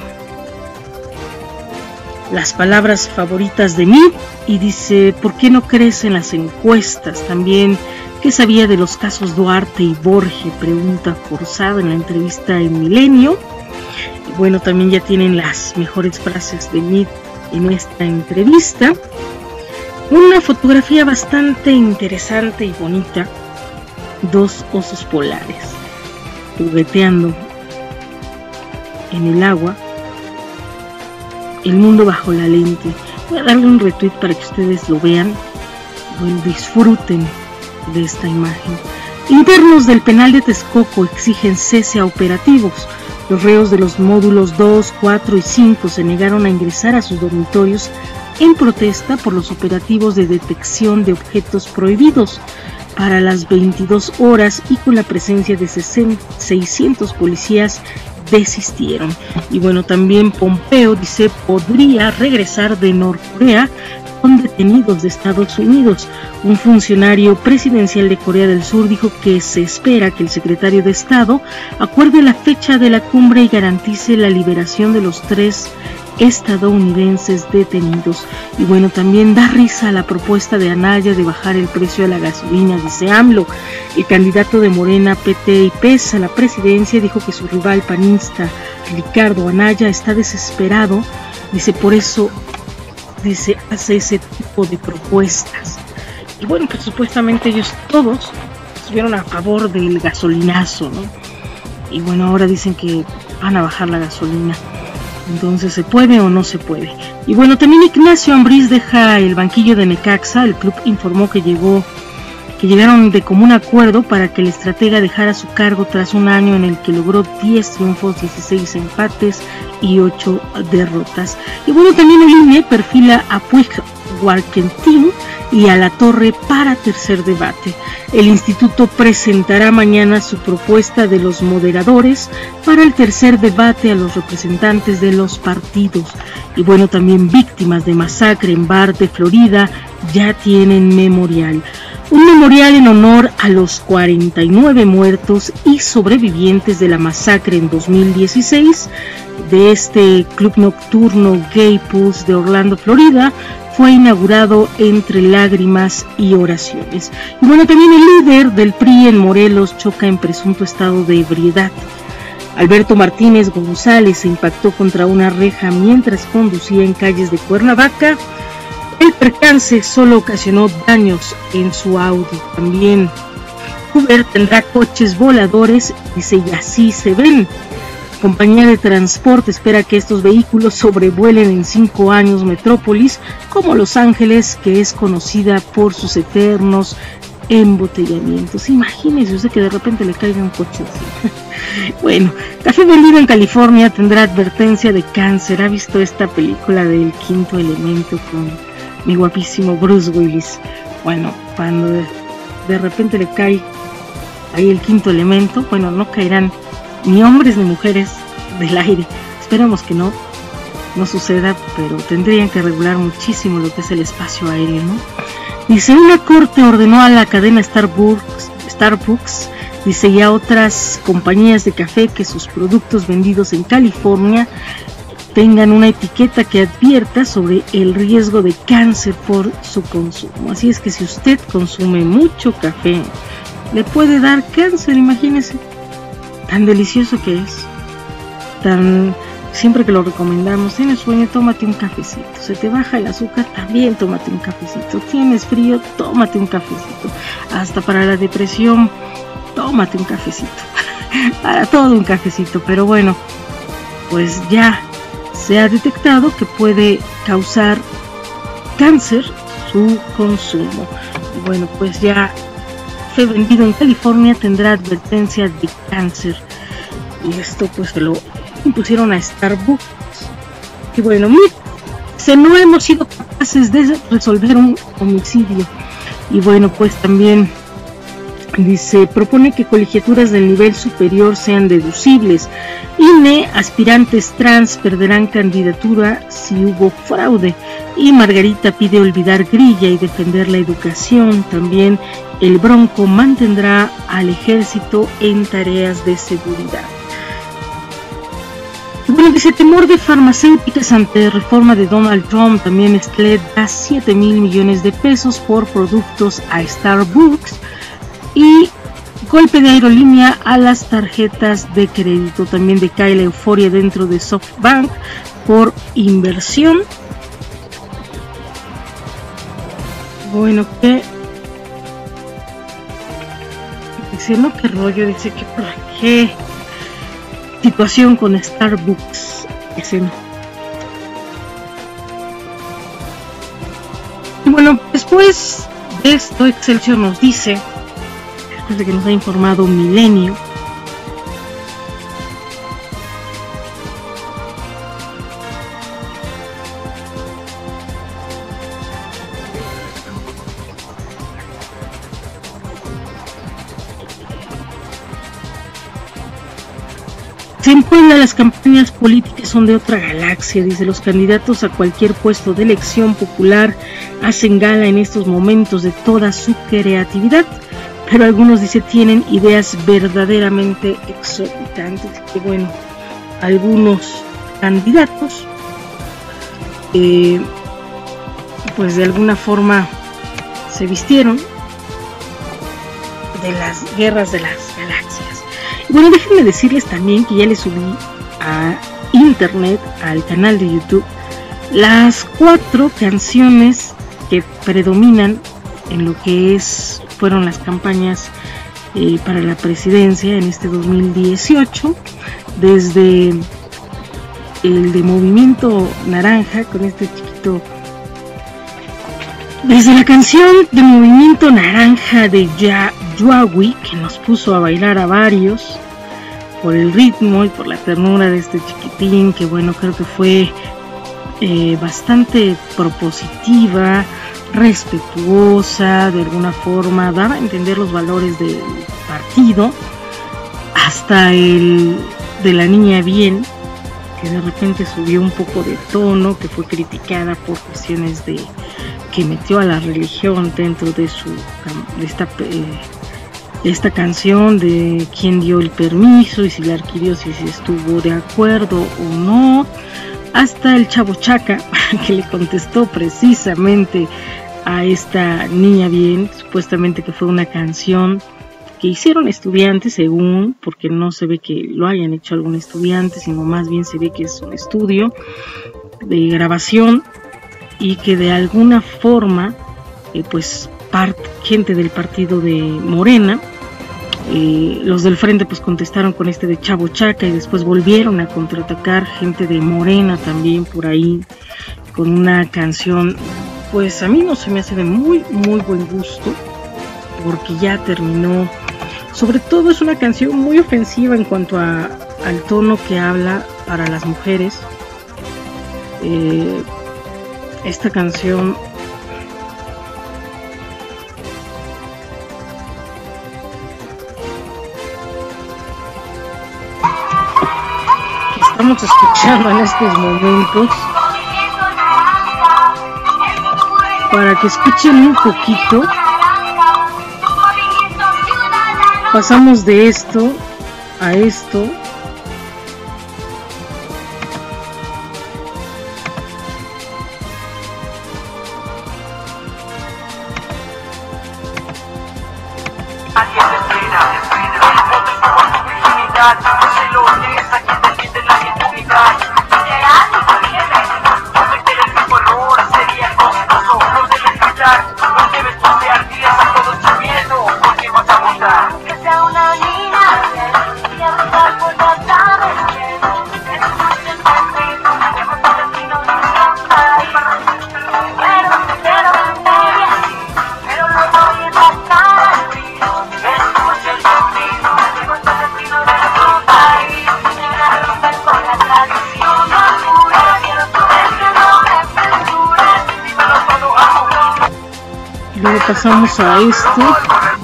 A: las palabras favoritas de mí, y dice, ¿por qué no crees en las encuestas? También, ¿qué sabía de los casos Duarte y Borge? Pregunta forzada en la entrevista en Milenio. Y bueno, también ya tienen las mejores frases de mí en esta entrevista. Una fotografía bastante interesante y bonita. Dos osos polares jugueteando en el agua. El mundo bajo la lente. Voy a darle un retweet para que ustedes lo vean. Bueno, disfruten de esta imagen. Internos del penal de Texcoco exigen cese a operativos. Los reos de los módulos dos, cuatro y cinco se negaron a ingresar a sus dormitorios en protesta por los operativos de detección de objetos prohibidos. Para las veintidós horas y con la presencia de seiscientos policías desistieron. Y bueno, también Pompeo dice podría regresar de Norcorea con detenidos de Estados Unidos. Un funcionario presidencial de Corea del Sur dijo que se espera que el secretario de Estado acuerde la fecha de la cumbre y garantice la liberación de los tres estadounidenses detenidos. Y bueno, también da risa la propuesta de Anaya de bajar el precio de la gasolina, dice AMLO. El candidato de Morena, P T y P E S a la presidencia dijo que su rival panista Ricardo Anaya está desesperado, dice, por eso dice hace ese tipo de propuestas. Y bueno, pues supuestamente ellos todos estuvieron a favor del gasolinazo, ¿no? Y bueno, ahora dicen que van a bajar la gasolina. Entonces, ¿se puede o no se puede? Y bueno, también Ignacio Ambriz deja el banquillo de Necaxa. El club informó que llegó, que llegaron de común acuerdo para que el estratega dejara su cargo tras un año en el que logró diez triunfos, dieciséis empates y ocho derrotas. Y bueno, también el I N E perfila a Puig Warkentin y a La Torre para tercer debate. El instituto presentará mañana su propuesta de los moderadores para el tercer debate a los representantes de los partidos. Y bueno, también víctimas de masacre en Bar de Florida ya tienen memorial. Un memorial en honor a los cuarenta y nueve muertos y sobrevivientes de la masacre en dos mil dieciséis de este club nocturno Gay Pulse de Orlando, Florida. Fue inaugurado entre lágrimas y oraciones. Y bueno, también el líder del P R I en Morelos choca en presunto estado de ebriedad. Alberto Martínez González se impactó contra una reja mientras conducía en calles de Cuernavaca. El percance solo ocasionó daños en su Audi. También Uber tendrá coches voladores, dice, y así se ven. Compañía de transporte espera que estos vehículos sobrevuelen en cinco años metrópolis como Los Ángeles, que es conocida por sus eternos embotellamientos. Imagínese usted que de repente le caiga un coche así. Bueno, café vendido en California tendrá advertencia de cáncer. ¿Ha visto esta película del Quinto Elemento con mi guapísimo Bruce Willis? Bueno, cuando de, de repente le cae ahí el quinto elemento, bueno, no caerán ni hombres ni mujeres del aire. Esperamos que no, no suceda, pero tendrían que regular muchísimo lo que es el espacio aéreo, ¿no? Dice, una corte ordenó a la cadena Starbucks, Starbucks Dice, y a otras compañías de café que sus productos vendidos en California tengan una etiqueta que advierta sobre el riesgo de cáncer por su consumo. Así es que si usted consume mucho café, le puede dar cáncer, imagínese. Tan delicioso que es. Tan, siempre que lo recomendamos, tienes sueño, tómate un cafecito. Se te baja el azúcar, también tómate un cafecito. Tienes frío, tómate un cafecito. Hasta para la depresión, tómate un cafecito. Para todo un cafecito. Pero bueno, pues ya se ha detectado que puede causar cáncer su consumo. Y bueno, pues ya fue vendido en California, tendrá advertencia de cáncer. Y esto pues se lo impusieron a Starbucks. Y bueno, se no hemos sido capaces de resolver un homicidio. Y bueno, pues también dice, propone que colegiaturas del nivel superior sean deducibles. I N E, aspirantes trans perderán candidatura si hubo fraude. Y Margarita pide olvidar grilla y defender la educación. También el Bronco mantendrá al ejército en tareas de seguridad. Bueno, dice, temor de farmacéuticas ante reforma de Donald Trump. También Nestlé da siete mil millones de pesos por productos a Starbucks. Y golpe de aerolínea a las tarjetas de crédito. También decae la euforia dentro de SoftBank por inversión. Bueno, que dice, no, qué rollo, dice que por qué situación con Starbucks. Dice, no. Y bueno, después de esto, Excelsior nos dice, después de que nos ha informado Milenio, en Puebla las campañas políticas son de otra galaxia. Dice, los candidatos a cualquier puesto de elección popular hacen gala en estos momentos de toda su creatividad, pero algunos, dice, tienen ideas verdaderamente exorbitantes. Que bueno, algunos candidatos eh, pues de alguna forma se vistieron de las guerras de las galaxias. Bueno, déjenme decirles también que ya les subí a internet, al canal de YouTube, las cuatro canciones que predominan en lo que es fueron las campañas eh, para la presidencia en este dos mil dieciocho, desde el de Movimiento Naranja, con este chiquito, desde la canción de Movimiento Naranja de Ya Yuawi, que nos puso a bailar a varios por el ritmo y por la ternura de este chiquitín, que bueno, creo que fue eh, bastante propositiva, respetuosa, de alguna forma daba a entender los valores del partido, hasta el de la niña bien, que de repente subió un poco de tono, que fue criticada por cuestiones de que metió a la religión dentro de su de esta eh, esta canción, de quién dio el permiso y si la arquidiócesis estuvo de acuerdo o no, hasta el Chavo Chaca, que le contestó precisamente a esta niña bien, supuestamente que fue una canción que hicieron estudiantes, según, porque no se ve que lo hayan hecho algún estudiante, sino más bien se ve que es un estudio de grabación, y que de alguna forma eh, pues part, gente del partido de Morena, eh, los del frente pues contestaron con este de Chavo Chaca, y después volvieron a contraatacar gente de Morena también por ahí con una canción, pues a mí no se me hace de muy muy buen gusto, porque ya terminó. Sobre todo es una canción muy ofensiva en cuanto a, al tono que habla para las mujeres. eh, Esta canción que estamos escuchando en estos momentos, para que escuchen un poquito, pasamos de esto a esto. Pasamos a esto.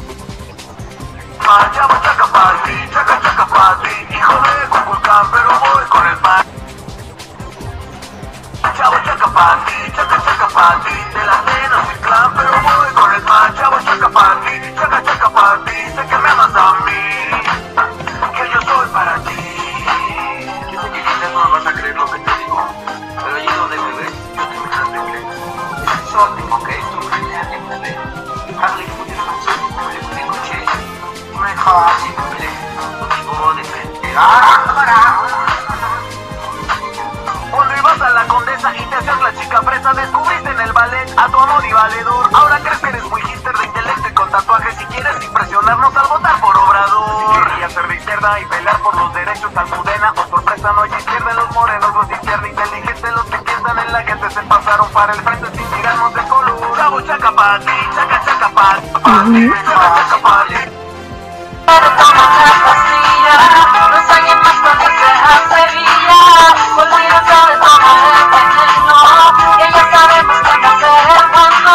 N: Cuando ibas a la Condesa y te hacías la chica fresa, descubriste en el ballet a tu amor y valedor. Ahora crees que eres muy hipster de intelecto y con tatuajes y quieres impresionarnos al votar por Obrador. Si querías ser de izquierda y pelear por los derechos Almudena, o sorpresa no hay izquierda en los morenos, los de izquierda inteligentes, los que piensan en la gente se pasaron para el frente sin mirarnos de color. Chavo chaca pa' ti, chaca chaca pa' ti, chaca chaca pa' ti. Pero toma la pastilla, dos años más cuando se hace Sevilla, con la vida sabe tomar el veneno, y ya sabemos que no se el fondo.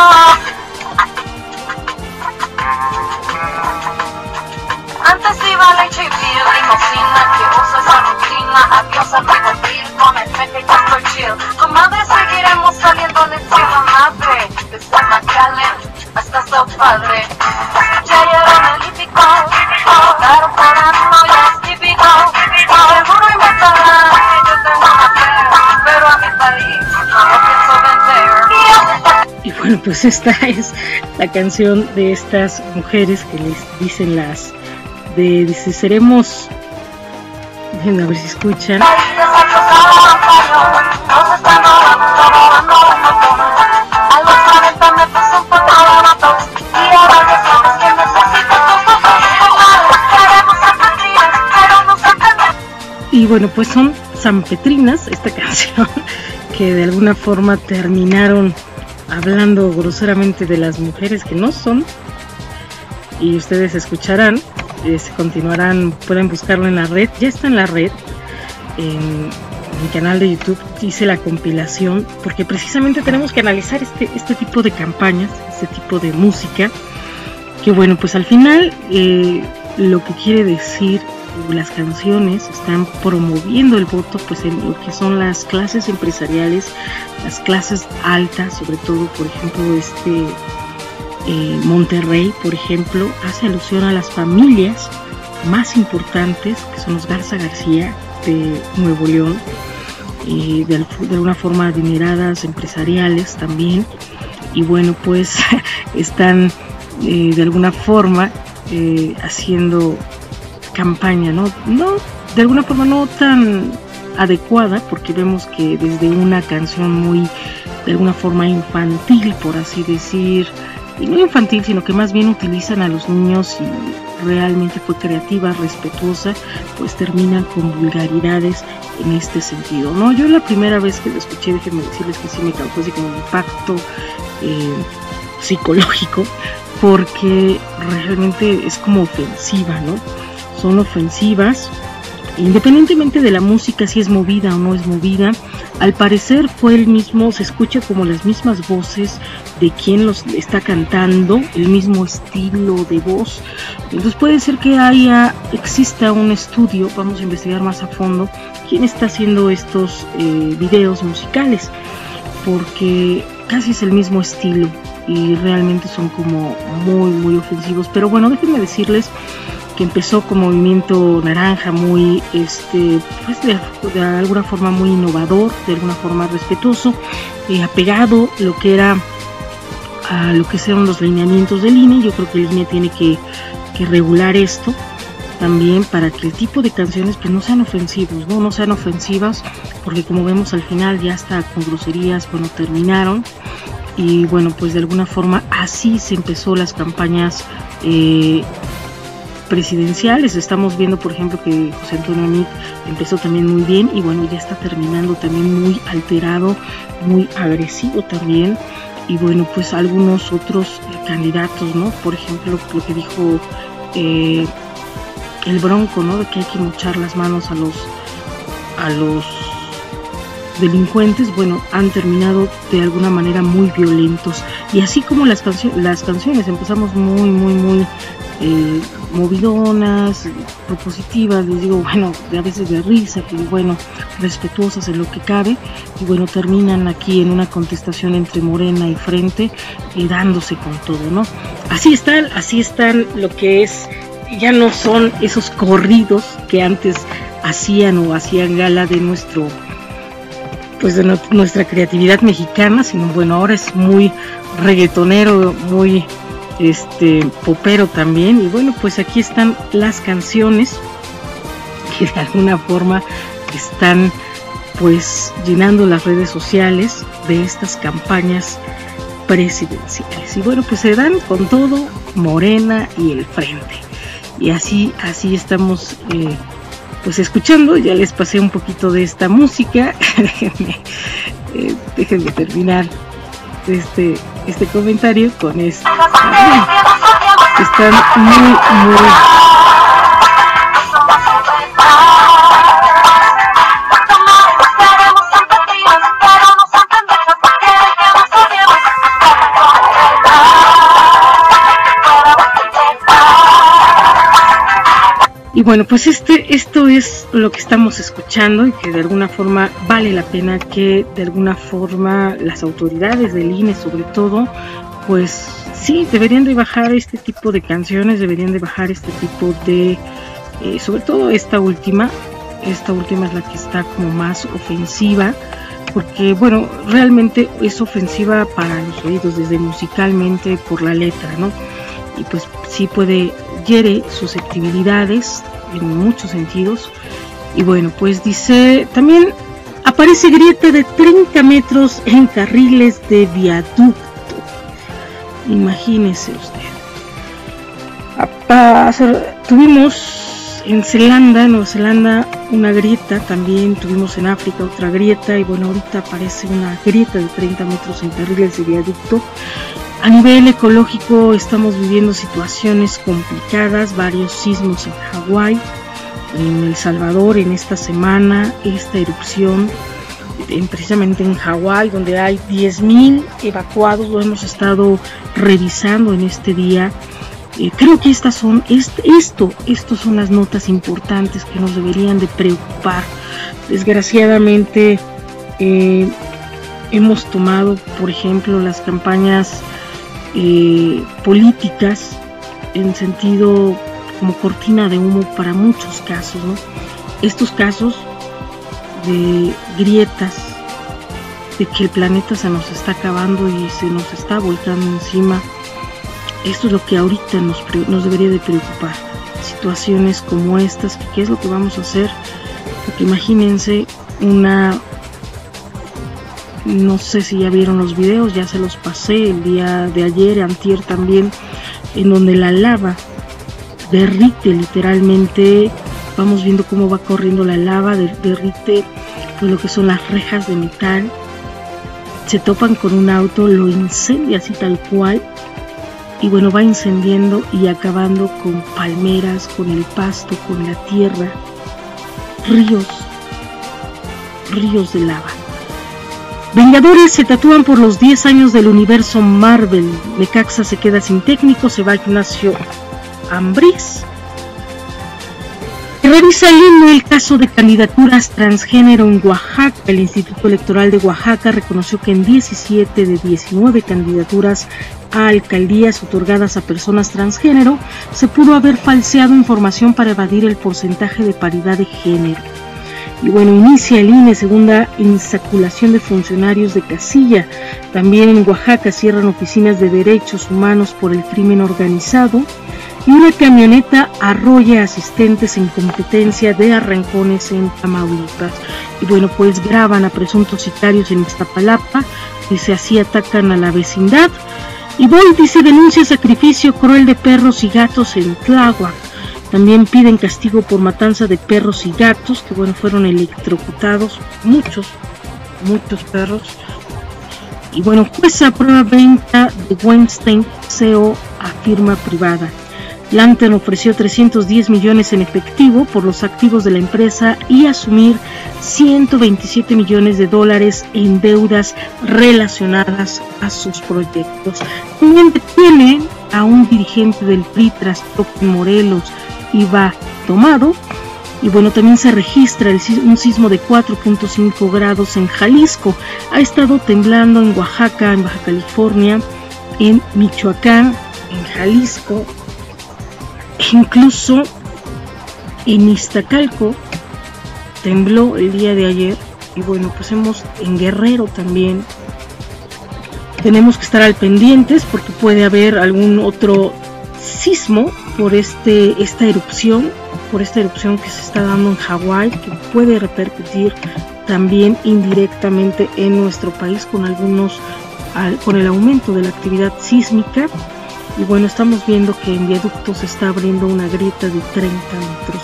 N: Antes iba la H I V, limosina, que uso esa rutina, adiós al ribotril, con el feca y ya estoy chill. Con madre seguiremos saliendo de cielo madre, desde McAllen hasta South Padre. Ya llegaron el hípico, claro, paranoia es típico, seguro inventarán que yo tengo una fe, pero a mi país no lo pienso vender.
A: Y bueno, pues esta es la canción de estas mujeres que les dicen las de, dice, seremos, déjenme a ver si escuchan. Y bueno, pues son sanpetrinas, esta canción, que de alguna forma terminaron hablando groseramente de las mujeres que no son. Y ustedes escucharán, eh, se continuarán, pueden buscarlo en la red, ya está en la red, en mi canal de YouTube hice la compilación, porque precisamente tenemos que analizar este, este tipo de campañas, este tipo de música, que bueno, pues al final eh, lo que quiere decir las canciones están promoviendo el voto pues en lo que son las clases empresariales, las clases altas, sobre todo por ejemplo este eh, Monterrey, por ejemplo, hace alusión a las familias más importantes que son los Garza García de Nuevo León, eh, de, de alguna forma adineradas, empresariales también, y bueno pues están eh, de alguna forma eh, haciendo campaña, ¿no? No, de alguna forma no tan adecuada, porque vemos que desde una canción muy, de alguna forma infantil, por así decir, y no infantil, sino que más bien utilizan a los niños y realmente fue creativa, respetuosa, pues terminan con vulgaridades en este sentido, ¿no? Yo la primera vez que lo escuché, déjenme decirles que sí me causó así como un impacto eh, psicológico, porque realmente es como ofensiva, ¿no? Son ofensivas, independientemente de la música, si es movida o no es movida. Al parecer fue el mismo, se escucha como las mismas voces de quien los está cantando, el mismo estilo de voz. Entonces puede ser que haya, exista un estudio, vamos a investigar más a fondo quién está haciendo estos eh, videos musicales, porque casi es el mismo estilo y realmente son como muy muy ofensivos. Pero bueno, déjenme decirles que empezó con Movimiento Naranja muy, este, pues de, de alguna forma muy innovador, de alguna forma respetuoso, eh, apegado lo que era a lo que sean los lineamientos del I N E. Yo creo que el I N E tiene que, que regular esto también para que el tipo de canciones pues no sean ofensivos, no, no sean ofensivas, porque como vemos al final ya hasta con groserías, bueno, terminaron. Y bueno, pues de alguna forma así se empezó las campañas eh, presidenciales. Estamos viendo, por ejemplo, que José Antonio Meade empezó también muy bien y bueno, ya está terminando también muy alterado, muy agresivo también. Y bueno, pues algunos otros eh, candidatos, ¿no? Por ejemplo, lo que dijo eh, el Bronco, ¿no? De que hay que mochar las manos a los a los delincuentes, bueno, han terminado de alguna manera muy violentos. Y así como las, cancio las canciones, empezamos muy, muy, muy eh, movidonas, propositivas, les digo, bueno, a veces de risa, pero bueno, respetuosas en lo que cabe, y bueno, terminan aquí en una contestación entre Morena y Frente, eh, dándose con todo, ¿no? Así están, así están lo que es, ya no son esos corridos que antes hacían o hacían gala de nuestro, pues de no, nuestra creatividad mexicana, sino bueno, ahora es muy reggaetonero, muy este popero también. Y bueno, pues aquí están las canciones que de alguna forma están pues llenando las redes sociales de estas campañas presidenciales. Y bueno, pues se dan con todo Morena y el Frente. Y así, así estamos eh, pues escuchando. Ya les pasé un poquito de esta música. déjenme, eh, déjenme terminar este, este comentario con esto. Están muy, muy... Y bueno, pues este, esto es lo que estamos escuchando y que de alguna forma vale la pena que de alguna forma las autoridades del I N E sobre todo, pues sí, deberían de bajar este tipo de canciones, deberían de bajar este tipo de, eh, sobre todo esta última, esta última es la que está como más ofensiva, porque bueno, realmente es ofensiva para los oídos, desde musicalmente por la letra, ¿no? Y pues sí puede, hiere susceptibilidades en muchos sentidos. Y bueno, pues dice, también aparece grieta de treinta metros en carriles de viaducto. Imagínese usted. A, a, tuvimos en Zelanda, Nueva Zelanda, una grieta, también tuvimos en África otra grieta, y bueno, ahorita aparece una grieta de treinta metros en carriles de viaducto. A nivel ecológico estamos viviendo situaciones complicadas, varios sismos en Hawái, en El Salvador en esta semana, esta erupción en, precisamente en Hawái, donde hay diez mil evacuados, lo hemos estado revisando en este día. Eh, creo que estas son, est, esto, estos son las notas importantes que nos deberían de preocupar. Desgraciadamente eh, hemos tomado, por ejemplo, las campañas Eh, políticas en sentido como cortina de humo para muchos casos, ¿no? Estos casos de grietas, de que el planeta se nos está acabando y se nos está volcando encima, esto es lo que ahorita nos, nos debería de preocupar. Situaciones como estas, ¿qué es lo que vamos a hacer? Porque imagínense una... No sé si ya vieron los videos, ya se los pasé el día de ayer, antier también, en donde la lava derrite literalmente. Vamos viendo cómo va corriendo la lava, derrite pues, lo que son las rejas de metal. Se topan con un auto, lo incendia así tal cual. Y bueno, va incendiando y acabando con palmeras, con el pasto, con la tierra. Ríos, ríos de lava. Vengadores se tatúan por los diez años del universo Marvel. Necaxa se queda sin técnico, se va Ignacio Ambriz. Revisa el I N E el caso de candidaturas transgénero en Oaxaca. El Instituto Electoral de Oaxaca reconoció que en diecisiete de diecinueve candidaturas a alcaldías otorgadas a personas transgénero se pudo haber falseado información para evadir el porcentaje de paridad de género. Y bueno, inicia el I N E segunda insaculación de funcionarios de casilla. También en Oaxaca cierran oficinas de derechos humanos por el crimen organizado. Y una camioneta arrolla asistentes en competencia de arrancones en Tamaulipas. Y bueno, pues graban a presuntos sicarios en Iztapalapa, dice así atacan a la vecindad. Y Bolt dice denuncia sacrificio cruel de perros y gatos en Tláhuac. También piden castigo por matanza de perros y gatos, que bueno, fueron electrocutados, muchos, muchos perros. Y bueno, juez aprueba venta de Weinstein C E O a firma privada. Lantern ofreció trescientos diez millones en efectivo por los activos de la empresa y asumir ciento veintisiete millones de dólares en deudas relacionadas a sus proyectos. También detiene a un dirigente del P R I tras toque en Morelos, iba tomado. Y bueno, también se registra el, un sismo de cuatro punto cinco grados en Jalisco. Ha estado temblando en Oaxaca, en Baja California, en Michoacán, en Jalisco, incluso en Iztacalco tembló el día de ayer. Y bueno, pues hemos en Guerrero también. Tenemos que estar al pendientes porque puede haber algún otro sismo por este esta erupción, por esta erupción que se está dando en Hawái, que puede repercutir también indirectamente en nuestro país con algunos al, con el aumento de la actividad sísmica. Y bueno, estamos viendo que en Viaducto se está abriendo una grieta de treinta metros.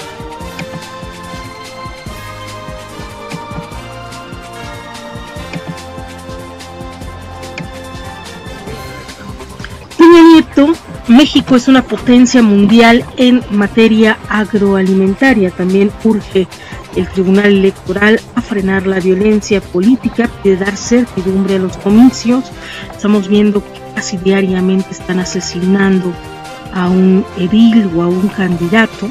A: Peña Nieto, México es una potencia mundial en materia agroalimentaria. También urge el Tribunal Electoral a frenar la violencia política, pide dar certidumbre a los comicios. Estamos viendo que casi diariamente están asesinando a un edil o a un candidato.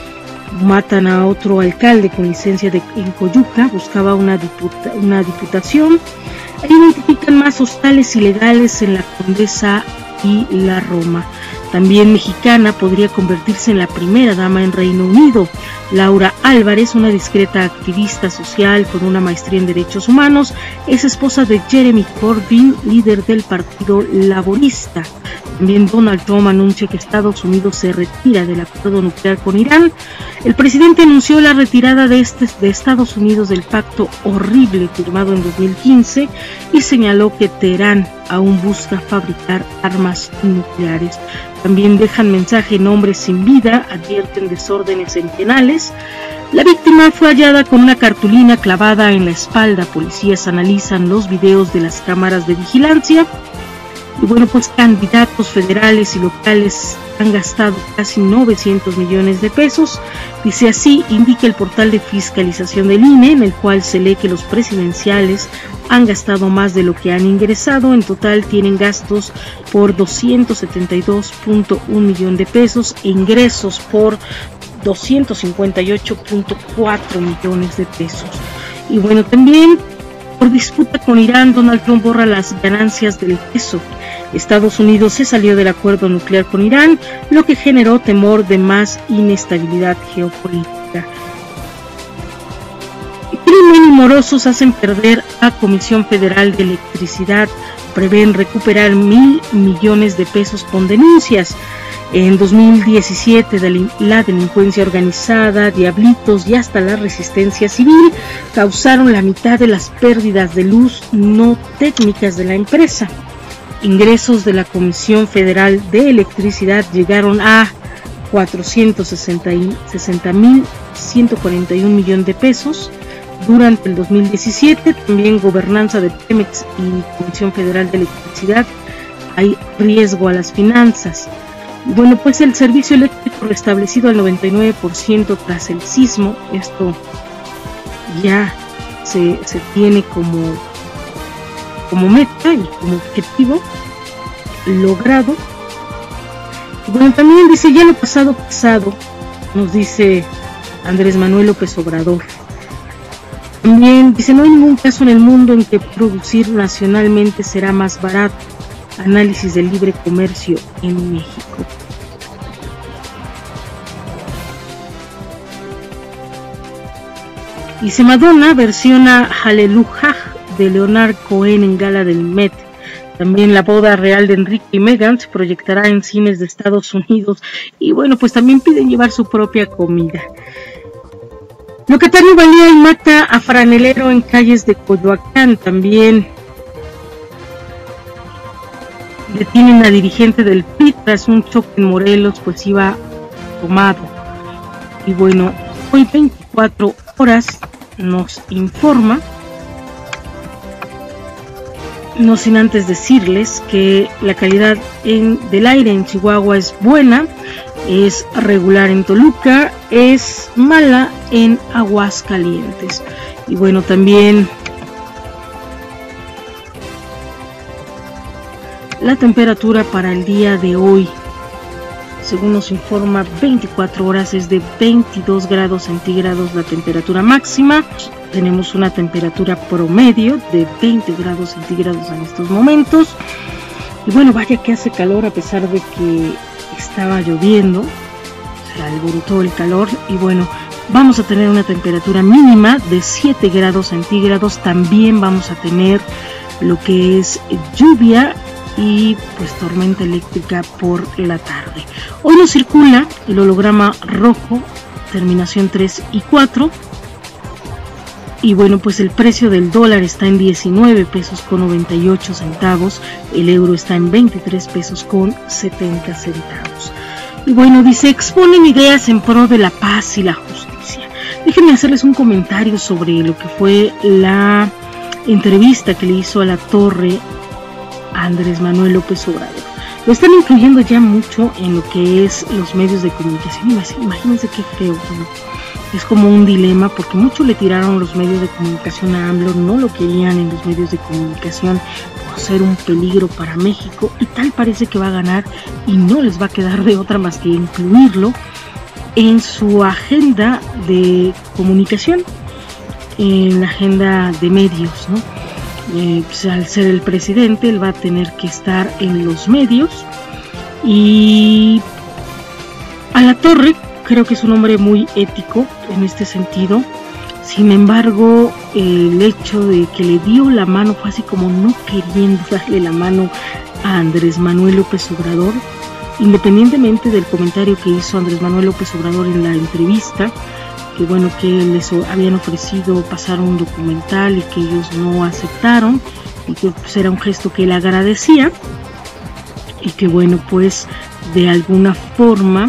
A: Matan a otro alcalde con licencia de, en Coyuca, buscaba una, diputa, una diputación. Identifican más hostales ilegales en la Condesa y la Roma. También mexicana podría convertirse en la primera dama en Reino Unido. Laura Álvarez, una discreta activista social con una maestría en derechos humanos, es esposa de Jeremy Corbyn, líder del Partido Laborista. También Donald Trump anuncia que Estados Unidos se retira del acuerdo nuclear con Irán. El presidente anunció la retirada de, este, de Estados Unidos del pacto horrible firmado en dos mil quince y señaló que Teherán aún busca fabricar armas nucleares. También dejan mensaje en hombres sin vida, advierten desórdenes en penales. La víctima fue hallada con una cartulina clavada en la espalda. Policías analizan los videos de las cámaras de vigilancia. Y bueno, pues candidatos federales y locales han gastado casi novecientos millones de pesos. Dice así, indica el portal de fiscalización del I N E, en el cual se lee que los presidenciales han gastado más de lo que han ingresado. En total tienen gastos por doscientos setenta y dos punto uno millón de pesos e ingresos por doscientos cincuenta y ocho punto cuatro millones de pesos. Y bueno, también por disputa con Irán, Donald Trump borra las ganancias del peso. Estados Unidos se salió del acuerdo nuclear con Irán, lo que generó temor de más inestabilidad geopolítica. Crimen y morosos hacen perder a Comisión Federal de Electricidad. Prevén recuperar mil millones de pesos con denuncias. En dos mil diecisiete, la delincuencia organizada, diablitos y hasta la resistencia civil causaron la mitad de las pérdidas de luz no técnicas de la empresa. Ingresos de la Comisión Federal de Electricidad llegaron a cuatrocientos sesenta mil ciento cuarenta y un millones de pesos durante el dos mil diecisiete. También gobernanza de Pemex y Comisión Federal de Electricidad, hay riesgo a las finanzas. Bueno, pues el servicio eléctrico restablecido al noventa y nueve por ciento tras el sismo. Esto ya se, se tiene como, como meta y como objetivo logrado. Bueno, también dice, ya lo pasado pasado, nos dice Andrés Manuel López Obrador. También dice, no hay ningún caso en el mundo en que producir nacionalmente será más barato. Análisis del libre comercio en México. Dice, Madonna versiona Hallelujah de Leonard Cohen en gala del Met. También la boda real de Enrique y Meghan se proyectará en cines de Estados Unidos. Y bueno, pues también piden llevar su propia comida. Locatario valía y mata a franelero en calles de Coyoacán. También detienen a dirigente del P R I tras un choque en Morelos, pues iba tomado. Y bueno, hoy veinticuatro horas nos informa, no sin antes decirles que la calidad en, del aire en Chihuahua es buena, es regular en Toluca, es mala en Aguascalientes. Y bueno, también la temperatura para el día de hoy, según nos informa veinticuatro horas, es de veintidós grados centígrados la temperatura máxima. Tenemos una temperatura promedio de veinte grados centígrados en estos momentos. Y bueno, vaya que hace calor a pesar de que estaba lloviendo. Se alborotó el calor. Y bueno, vamos a tener una temperatura mínima de siete grados centígrados. También vamos a tener lo que es lluvia y pues tormenta eléctrica por la tarde. Hoy nos circula el holograma rojo, terminación tres y cuatro. Y bueno, pues el precio del dólar está en diecinueve pesos con noventa y ocho centavos, el euro está en veintitrés pesos con setenta centavos. Y bueno, dice, exponen ideas en pro de la paz y la justicia. Déjenme hacerles un comentario sobre lo que fue la entrevista que le hizo a La Torre a Andrés Manuel López Obrador. Lo están incluyendo ya mucho en lo que es los medios de comunicación. Imagínense qué feo, ¿no? Es como un dilema, porque mucho le tiraron los medios de comunicación a AMLO, no lo querían en los medios de comunicación por ser un peligro para México, y tal parece que va a ganar y no les va a quedar de otra más que incluirlo en su agenda de comunicación, en la agenda de medios, ¿no? Eh, pues al ser el presidente, él va a tener que estar en los medios. Y a La Torre creo que es un hombre muy ético en este sentido. Sin embargo, el hecho de que le dio la mano fue así como no queriendo darle la mano a Andrés Manuel López Obrador, independientemente del comentario que hizo Andrés Manuel López Obrador en la entrevista, que bueno, que les habían ofrecido pasar un documental y que ellos no aceptaron, y que pues era un gesto que él agradecía, y que bueno, pues de alguna forma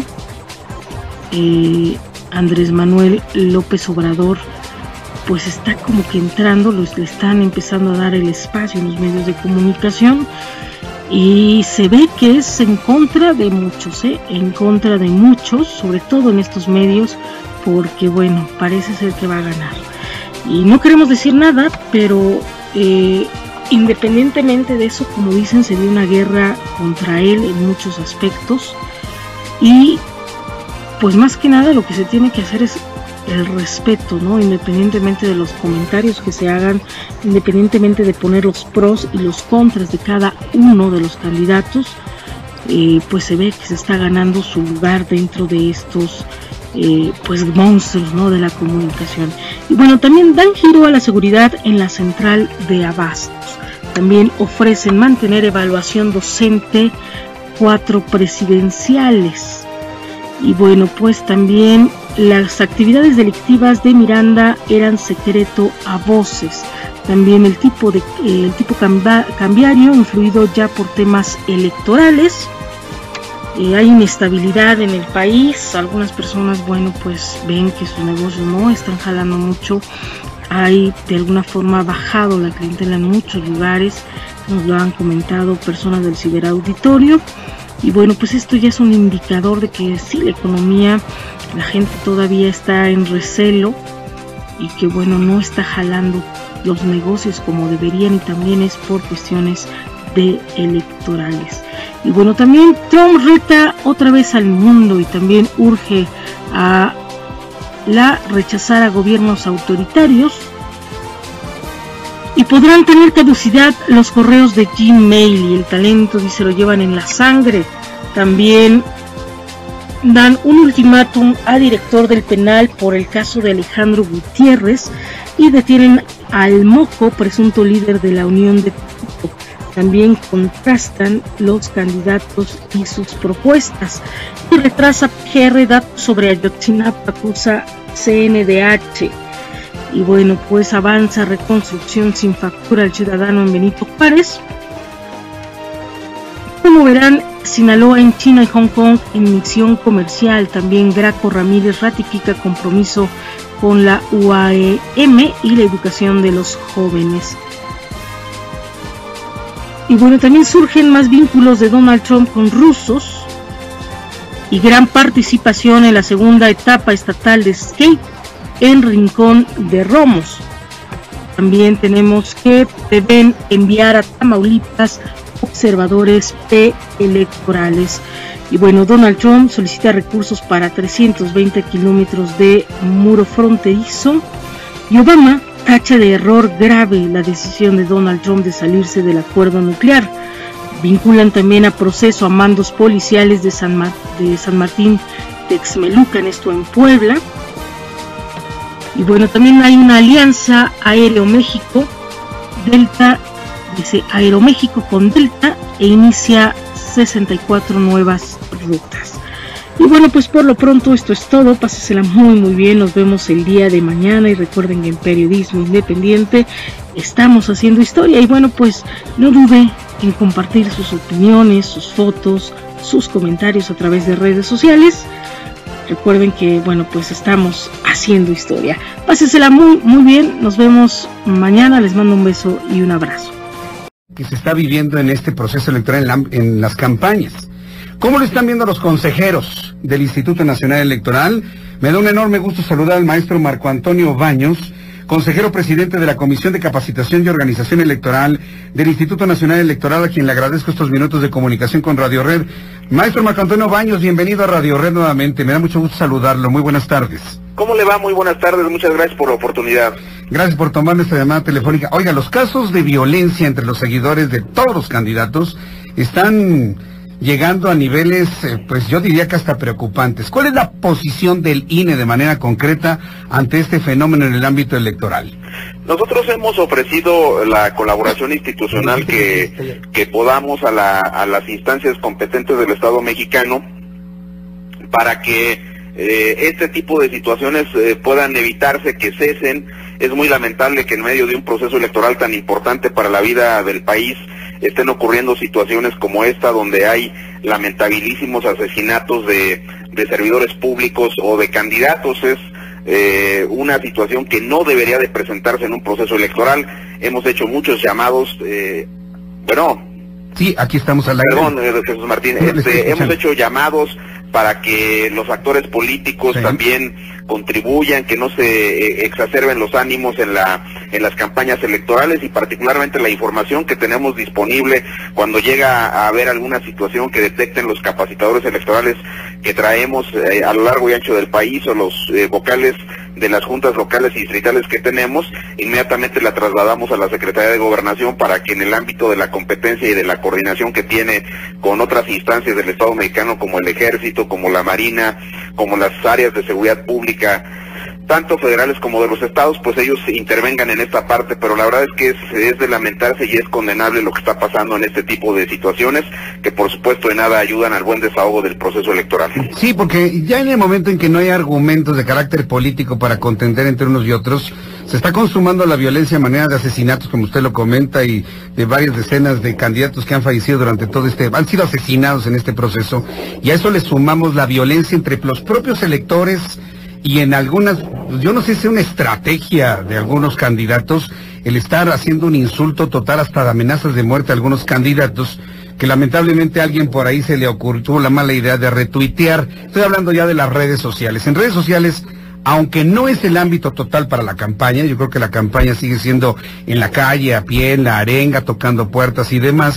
A: eh, Andrés Manuel López Obrador pues está como que entrando, los, le están empezando a dar el espacio en los medios de comunicación, y se ve que es en contra de muchos, ¿eh? en contra de muchos, sobre todo en estos medios, porque bueno, parece ser que va a ganar. Y no queremos decir nada, pero eh, independientemente de eso, como dicen, se dio una guerra contra él en muchos aspectos, y pues más que nada lo que se tiene que hacer es el respeto, ¿no? Independientemente de los comentarios que se hagan, independientemente de poner los pros y los contras de cada uno de los candidatos, eh, pues se ve que se está ganando su lugar dentro de estos Eh, pues monstruos, ¿no? de la comunicación. Y bueno, también dan giro a la seguridad en la central de abastos. También ofrecen mantener evaluación docente cuatro presidenciales. Y bueno, pues también las actividades delictivas de Miranda eran secreto a voces. También el tipo de eh, el tipo camba, cambiario influido ya por temas electorales. Eh, hay inestabilidad en el país, algunas personas, bueno, pues ven que sus negocios no están jalando mucho, hay de alguna forma bajado la clientela en muchos lugares, nos lo han comentado personas del ciberauditorio, y bueno, pues esto ya es un indicador de que sí, la economía, la gente todavía está en recelo, y que bueno, no está jalando los negocios como deberían, y también es por cuestiones de electorales. Y bueno, también Trump reta otra vez al mundo y también urge a la rechazara gobiernos autoritarios. Y podrán tener caducidad los correos de Gmail, y el talento, dice, lo llevan en la sangre. También dan un ultimátum a director del penal por el caso de Alejandro Gutiérrez y detienen al Moco, presunto líder de la Unión de Puto. También contrastan los candidatos y sus propuestas. Y retrasa P G R datos sobre Ayotzinapa, acusa C N D H. Y bueno, pues avanza reconstrucción sin factura al ciudadano en Benito Juárez. Como verán, Sinaloa en China y Hong Kong en misión comercial. También Graco Ramírez ratifica compromiso con la U A M y la educación de los jóvenes. Y bueno, también surgen más vínculos de Donald Trump con rusos y gran participación en la segunda etapa estatal de skate en Rincón de Romos. También tenemos que deben enviar a Tamaulipas observadores preelectorales. Y bueno, Donald Trump solicita recursos para trescientos veinte kilómetros de muro fronterizo. Y Obama tacha de error grave la decisión de Donald Trump de salirse del acuerdo nuclear. Vinculan también a proceso a mandos policiales de San, Mar- de San Martín Texmelucan, esto en Puebla. Y bueno, también hay una alianza Aeroméxico Delta, dice Aeroméxico con Delta, e inicia sesenta y cuatro nuevas rutas. Y bueno, pues por lo pronto esto es todo. Pásesela muy muy bien, nos vemos el día de mañana y recuerden que en Periodismo Independiente estamos haciendo historia. Y bueno, pues no dude en compartir sus opiniones, sus fotos, sus comentarios a través de redes sociales. Recuerden que, bueno, pues estamos haciendo historia. Pásensela muy, muy bien. Nos vemos mañana. Les mando un beso y un abrazo.
T: Que se está viviendo en este proceso electoral en, la, en las campañas. ¿Cómo lo están viendo los consejeros del Instituto Nacional Electoral? Me da un enorme gusto saludar al maestro Marco Antonio Baños, consejero presidente de la Comisión de Capacitación y Organización Electoral del Instituto Nacional Electoral, a quien le agradezco estos minutos de comunicación con Radio Red. Maestro Marco Antonio Baños, bienvenido a Radio Red nuevamente. Me da mucho gusto saludarlo. Muy buenas tardes.
U: ¿Cómo le va? Muy buenas tardes. Muchas gracias por la oportunidad.
T: Gracias por tomar esta llamada telefónica. Oiga, los casos de violencia entre los seguidores de todos los candidatos están llegando a niveles, eh, pues yo diría que hasta preocupantes. ¿Cuál es la posición del I N E de manera concreta ante este fenómeno en el ámbito electoral?
U: Nosotros hemos ofrecido la colaboración institucional que, que podamos a, la, a las instancias competentes del Estado mexicano para que eh, este tipo de situaciones eh, puedan evitarse, que cesen. Es muy lamentable que en medio de un proceso electoral tan importante para la vida del país estén ocurriendo situaciones como esta, donde hay lamentabilísimos asesinatos de, de servidores públicos o de candidatos. Es eh, una situación que no debería de presentarse en un proceso electoral. Hemos hecho muchos llamados, eh, bueno...
T: Sí, aquí estamos al aire.
U: Perdón, eh, Jesús Martín, este, hemos hecho llamados para que los actores políticos sí. también contribuyan, que no se eh, exacerben los ánimos en la en las campañas electorales, y particularmente la información que tenemos disponible cuando llega a haber alguna situación que detecten los capacitadores electorales que traemos eh, a lo largo y ancho del país, o los eh, vocales de las juntas locales y distritales que tenemos, inmediatamente la trasladamos a la Secretaría de Gobernación para que en el ámbito de la competencia y de la coordinación que tiene con otras instancias del Estado mexicano, como el Ejército, como la Marina, como las áreas de seguridad pública, tanto federales como de los estados, pues ellos intervengan en esta parte. Pero la verdad es que es, es de lamentarse y es condenable lo que está pasando en este tipo de situaciones, que por supuesto de nada ayudan al buen desahogo del proceso electoral.
T: Sí, porque ya en el momento en que no hay argumentos de carácter político para contender entre unos y otros, se está consumando la violencia a manera de asesinatos, como usted lo comenta, y de varias decenas de candidatos que han fallecido durante todo este, han sido asesinados en este proceso, y a eso le sumamos la violencia entre los propios electores. Y en algunas, yo no sé si es una estrategia de algunos candidatos el estar haciendo un insulto total, hasta de amenazas de muerte a algunos candidatos, que lamentablemente a alguien por ahí se le ocurrió, tuvo la mala idea de retuitear. Estoy hablando ya de las redes sociales. En redes sociales, aunque no es el ámbito total para la campaña, yo creo que la campaña sigue siendo en la calle, a pie, en la arenga, tocando puertas y demás,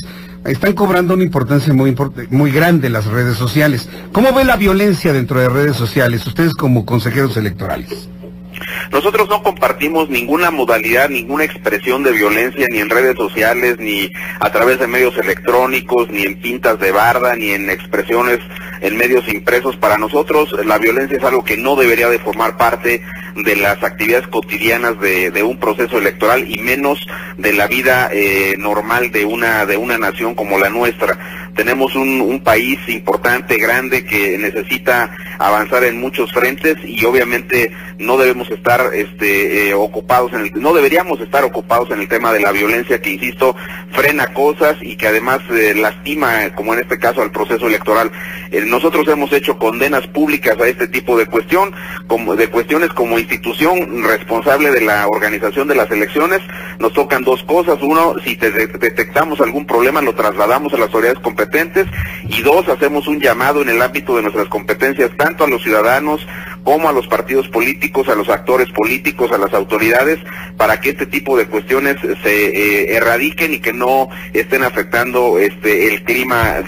T: están cobrando una importancia muy import- muy grande las redes sociales. ¿Cómo ve la violencia dentro de redes sociales, ustedes como consejeros electorales?
U: Nosotros no compartimos ninguna modalidad, ninguna expresión de violencia, ni en redes sociales, ni a través de medios electrónicos, ni en pintas de barda, ni en expresiones en medios impresos. Para nosotros la violencia es algo que no debería de formar parte de las actividades cotidianas de, de un proceso electoral, y menos de la vida eh, normal de una de una nación como la nuestra. Tenemos un, un país importante, grande, que necesita avanzar en muchos frentes, y obviamente no debemos estar este, eh, ocupados en el, no deberíamos estar ocupados en el tema de la violencia, que insisto, frena cosas y que además eh, lastima, como en este caso, al proceso electoral. Eh, nosotros hemos hecho condenas públicas a este tipo de cuestión, como de cuestiones como institución responsable de la organización de las elecciones. Nos tocan dos cosas: uno, si te de detectamos algún problema, lo trasladamos a las autoridades competentes, y dos, hacemos un llamado en el ámbito de nuestras competencias, tanto a los ciudadanos como a los partidos políticos, a los actores políticos, a las autoridades, para que este tipo de cuestiones se eh, erradiquen y que no estén afectando este el clima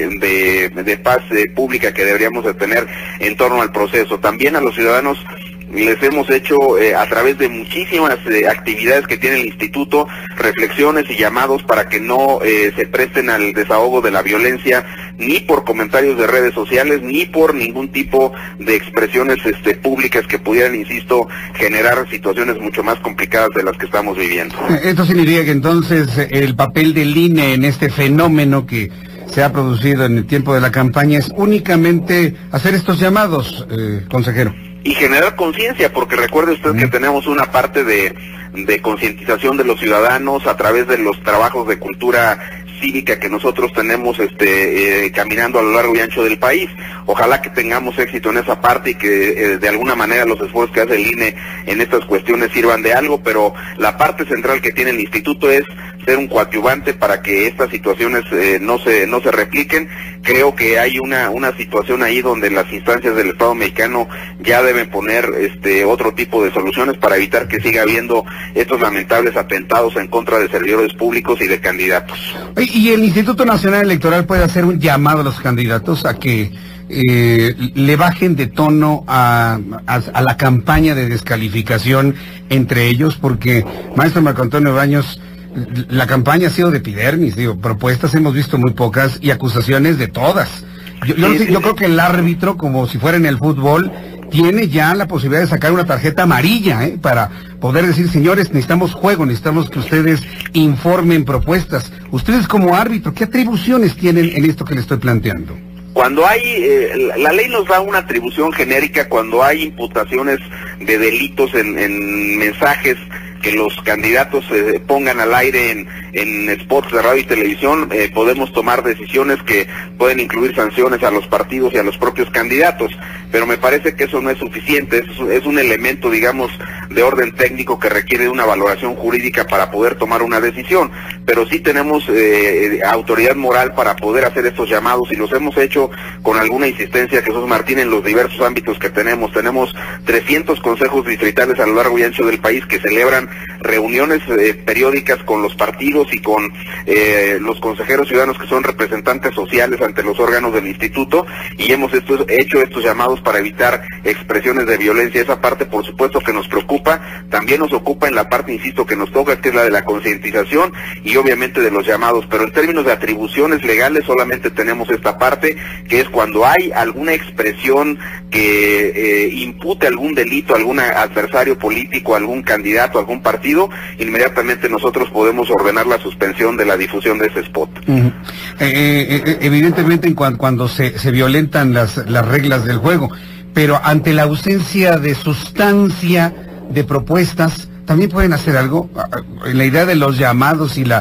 U: de, de, de paz eh, pública que deberíamos de tener en torno al proceso. También a los ciudadanos les hemos hecho eh, a través de muchísimas eh, actividades que tiene el instituto, reflexiones y llamados para que no eh, se presten al desahogo de la violencia, ni por comentarios de redes sociales, ni por ningún tipo de expresiones este, públicas que pudieran, insisto, generar situaciones mucho más complicadas de las que estamos viviendo.
T: Esto significa que entonces el papel del I N E en este fenómeno que se ha producido en el tiempo de la campaña es únicamente hacer estos llamados, eh, consejero.
U: Y generar conciencia, porque recuerde usted mm. que tenemos una parte de, de concientización de los ciudadanos a través de los trabajos de cultura cívica que nosotros tenemos este eh, caminando a lo largo y ancho del país. Ojalá que tengamos éxito en esa parte y que eh, de alguna manera los esfuerzos que hace el I N E en estas cuestiones sirvan de algo, pero la parte central que tiene el instituto es ser un coadyuvante para que estas situaciones eh, no se no se repliquen. Creo que hay una una situación ahí donde las instancias del Estado mexicano ya deben poner este otro tipo de soluciones para evitar que siga habiendo estos lamentables atentados en contra de servidores públicos y de candidatos.
T: Y el Instituto Nacional Electoral puede hacer un llamado a los candidatos a que eh, le bajen de tono a, a, a la campaña de descalificación entre ellos, porque, maestro Marco Antonio Baños, la campaña ha sido de epidermis, digo, propuestas hemos visto muy pocas y acusaciones de todas. Yo, yo, no sé, yo creo que el árbitro, como si fuera en el fútbol, tiene ya la posibilidad de sacar una tarjeta amarilla, ¿eh? Para poder decir, señores, necesitamos juego, necesitamos que ustedes informen propuestas. Ustedes como árbitro, ¿qué atribuciones tienen en esto que le estoy planteando?
U: Cuando hay, eh, la ley nos da una atribución genérica cuando hay imputaciones de delitos en, en mensajes que los candidatos eh, pongan al aire en, en spots de radio y televisión. Eh, podemos tomar decisiones que pueden incluir sanciones a los partidos y a los propios candidatos, pero me parece que eso no es suficiente. Es, es un elemento, digamos, de orden técnico que requiere una valoración jurídica para poder tomar una decisión, pero sí tenemos eh, autoridad moral para poder hacer estos llamados, y los hemos hecho con alguna insistencia, Jesús Martín, en los diversos ámbitos que tenemos. Tenemos trescientos consejos distritales a lo largo y ancho del país que celebran reuniones eh, periódicas con los partidos y con eh, los consejeros ciudadanos que son representantes sociales ante los órganos del instituto, y hemos estos, hecho estos llamados para evitar expresiones de violencia. Esa parte, por supuesto, que nos preocupa. También nos ocupa en la parte, insisto, que nos toca, que es la de la concientización y obviamente de los llamados, pero en términos de atribuciones legales solamente tenemos esta parte, que es cuando hay alguna expresión que eh, impute algún delito a algún adversario político, algún candidato, algún partido, inmediatamente nosotros podemos ordenar la suspensión de la difusión de ese spot.
T: Uh-huh. eh, eh, evidentemente en cuan, cuando se, se violentan las, las reglas del juego, pero ante la ausencia de sustancia de propuestas, ¿también pueden hacer algo? En la idea de los llamados y la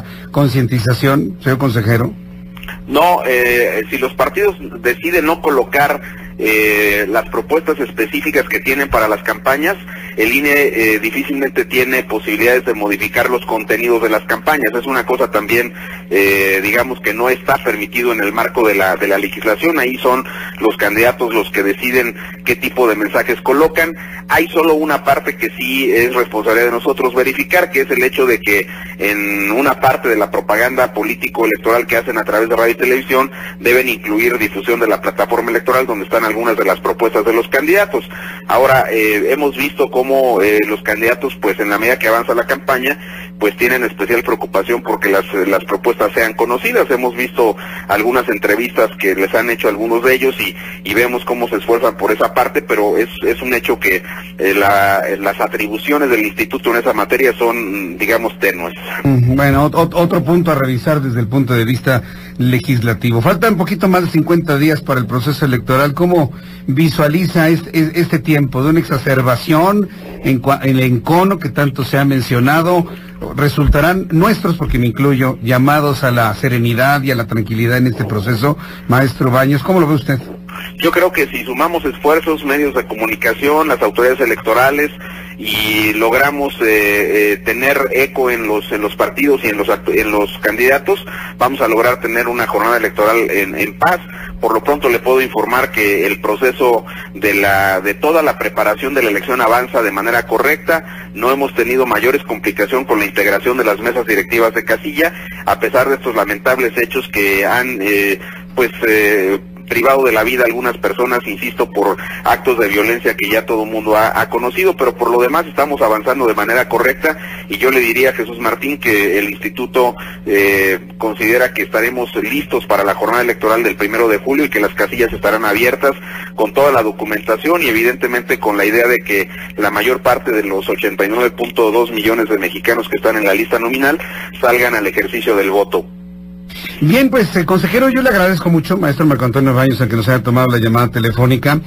T: concientización, señor consejero.
U: No, eh, si los partidos deciden no colocar eh, las propuestas específicas que tienen para las campañas, el I N E eh, difícilmente tiene posibilidades de modificar los contenidos de las campañas. Es una cosa también, eh, digamos, que no está permitido en el marco de la de la legislación. Ahí son los candidatos los que deciden qué tipo de mensajes colocan. Hay solo una parte que sí es responsabilidad de nosotros verificar, que es el hecho de que en una parte de la propaganda político-electoral que hacen a través de radio y televisión deben incluir difusión de la plataforma electoral donde están algunas de las propuestas de los candidatos. Ahora, eh, hemos visto cómo eh, los candidatos, pues en la medida que avanza la campaña, pues tienen especial preocupación porque las, las propuestas sean conocidas. Hemos visto algunas entrevistas que les han hecho algunos de ellos y, y vemos cómo se esfuerzan por esa parte, pero es, es un hecho que eh, la, las atribuciones del instituto en esa materia son, digamos, tenues.
T: Bueno, otro punto a revisar desde el punto de vista legislativo. Faltan un poquito más de cincuenta días para el proceso electoral. ¿Cómo visualiza este, este tiempo de una exacerbación en el encono que tanto se ha mencionado? ¿Resultarán nuestros, porque me incluyo, llamados a la serenidad y a la tranquilidad en este proceso? Maestro Baños, ¿cómo lo ve usted?
U: Yo creo que si sumamos esfuerzos, medios de comunicación, las autoridades electorales y logramos eh, eh, tener eco en los en los partidos y en los en los candidatos, vamos a lograr tener una jornada electoral en, en paz. Por lo pronto le puedo informar que el proceso de la de toda la preparación de la elección avanza de manera correcta. No hemos tenido mayores complicaciones con la integración de las mesas directivas de casilla, a pesar de estos lamentables hechos que han eh, pues eh, privado de la vida a algunas personas, insisto, por actos de violencia que ya todo el mundo ha, ha conocido, pero por lo demás estamos avanzando de manera correcta y yo le diría a Jesús Martín que el instituto eh, considera que estaremos listos para la jornada electoral del primero de julio y que las casillas estarán abiertas con toda la documentación y evidentemente con la idea de que la mayor parte de los ochenta y nueve punto dos millones de mexicanos que están en la lista nominal salgan al ejercicio del voto.
T: Bien, pues, eh, consejero, yo le agradezco mucho, maestro Marco Antonio Baños, a que nos haya tomado la llamada telefónica,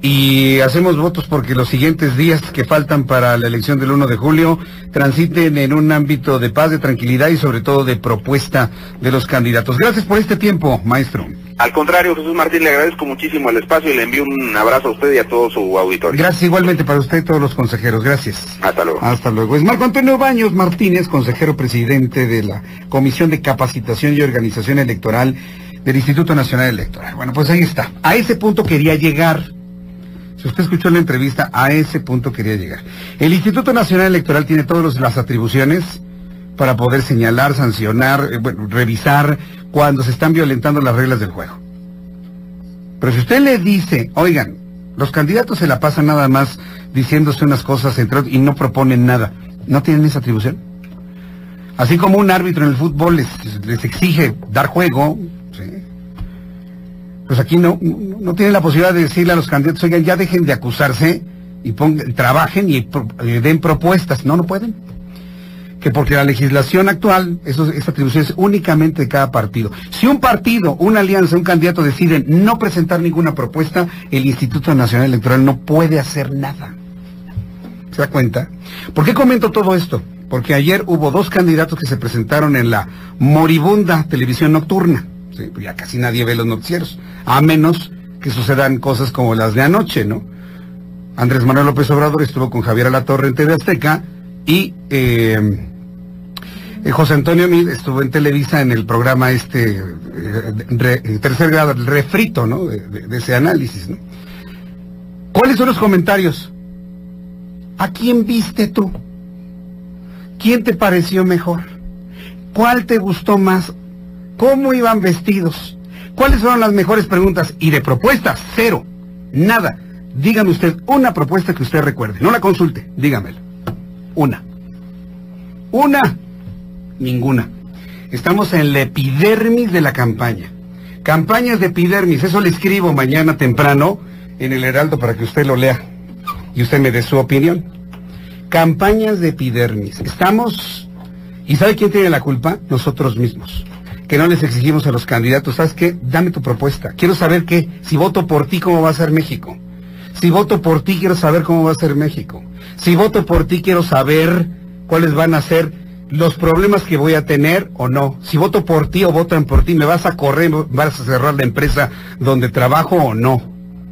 T: y hacemos votos porque los siguientes días que faltan para la elección del uno de julio transiten en un ámbito de paz, de tranquilidad y sobre todo de propuesta de los candidatos. Gracias por este tiempo, maestro.
U: Al contrario, Jesús Martín, le agradezco muchísimo el espacio y le envío un abrazo a usted y a todo su auditorio.
T: Gracias igualmente para usted y todos los consejeros. Gracias.
U: Hasta luego.
T: Hasta luego. Es Marco Antonio Baños Martínez, consejero presidente de la Comisión de Capacitación y Organización Electoral del Instituto Nacional Electoral. Bueno, pues ahí está. A ese punto quería llegar. Si usted escuchó la entrevista, a ese punto quería llegar. El Instituto Nacional Electoral tiene todas las atribuciones para poder señalar, sancionar, eh, bueno, revisar cuando se están violentando las reglas del juego. Pero si usted le dice, oigan, los candidatos se la pasan nada más diciéndose unas cosas entre otros y no proponen nada, ¿no tienen esa atribución? Así como un árbitro en el fútbol les, les exige dar juego, ¿sí? Pues aquí no, no tienen la posibilidad de decirle a los candidatos, oigan, ya dejen de acusarse y pongan, trabajen y pro, eh, den propuestas. No, no pueden. Que porque la legislación actual, eso, esa atribución es únicamente de cada partido. Si un partido, una alianza, un candidato deciden no presentar ninguna propuesta, el Instituto Nacional Electoral no puede hacer nada. ¿Se da cuenta? ¿Por qué comento todo esto? Porque ayer hubo dos candidatos que se presentaron en la moribunda televisión nocturna. Sí, ya casi nadie ve los noticieros, a menos que sucedan cosas como las de anoche, ¿no? Andrés Manuel López Obrador estuvo con Javier Alatorre en T V Azteca y eh, eh, José Antonio Meade estuvo en Televisa en el programa este eh, re, tercer grado, el refrito, ¿no? De, de, de ese análisis, ¿no? ¿Cuáles son los comentarios? ¿A quién viste tú? ¿Quién te pareció mejor? ¿Cuál te gustó más? ¿Cómo iban vestidos? ¿Cuáles fueron las mejores preguntas? Y de propuestas, cero, nada. Dígame usted una propuesta que usted recuerde. No la consulte, dígamela. Una. Una. Ninguna. Estamos en la epidermis de la campaña. Campañas de epidermis, eso le escribo mañana temprano en el Heraldo para que usted lo lea y usted me dé su opinión. Campañas de epidermis. Estamos... ¿Y sabe quién tiene la culpa? Nosotros mismos. Que no les exigimos a los candidatos, ¿sabes qué? Dame tu propuesta. Quiero saber qué. Si voto por ti, ¿cómo va a ser México? Si voto por ti, quiero saber cómo va a ser México. Si voto por ti, quiero saber cuáles van a ser los problemas que voy a tener o no. Si voto por ti o votan por ti, ¿me vas a correr, vas a cerrar la empresa donde trabajo o no?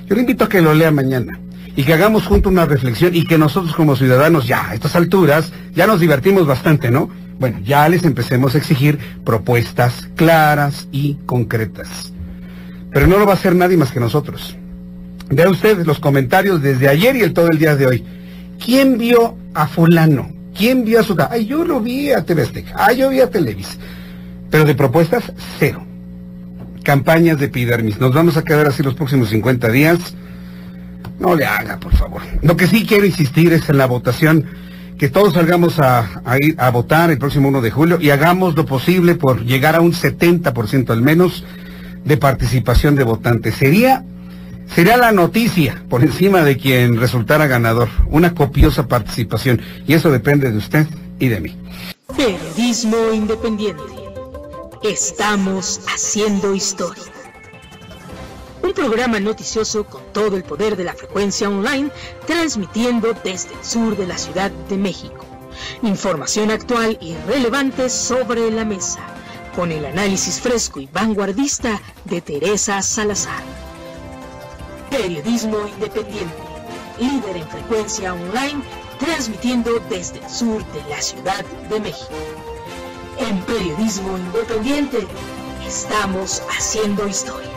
T: Yo le invito a que lo lea mañana y que hagamos juntos una reflexión y que nosotros como ciudadanos ya a estas alturas ya nos divertimos bastante, ¿no? Bueno, ya les empecemos a exigir propuestas claras y concretas. Pero no lo va a hacer nadie más que nosotros. Vea usted los comentarios desde ayer y el todo el día de hoy. ¿Quién vio a fulano? ¿Quién vio a su... Ay, yo lo vi a T V Azteca. Ay, yo vi a Televisa. Pero de propuestas, cero. Campañas de epidermis. Nos vamos a quedar así los próximos cincuenta días. No le haga, por favor. Lo que sí quiero insistir es en la votación, que todos salgamos a, a ir a votar el próximo uno de julio y hagamos lo posible por llegar a un setenta por ciento al menos de participación de votantes. Sería, sería la noticia por encima de quien resultara ganador. Una copiosa participación. Y eso depende de usted y de mí.
A: Periodismo independiente. Estamos haciendo historia. Un programa noticioso con todo el poder de la frecuencia online, transmitiendo desde el sur de la Ciudad de México. Información actual y relevante sobre la mesa, con el análisis fresco y vanguardista de Teresa Salazar. Periodismo independiente, líder en frecuencia online, transmitiendo desde el sur de la Ciudad de México. En Periodismo Independiente, estamos haciendo historia.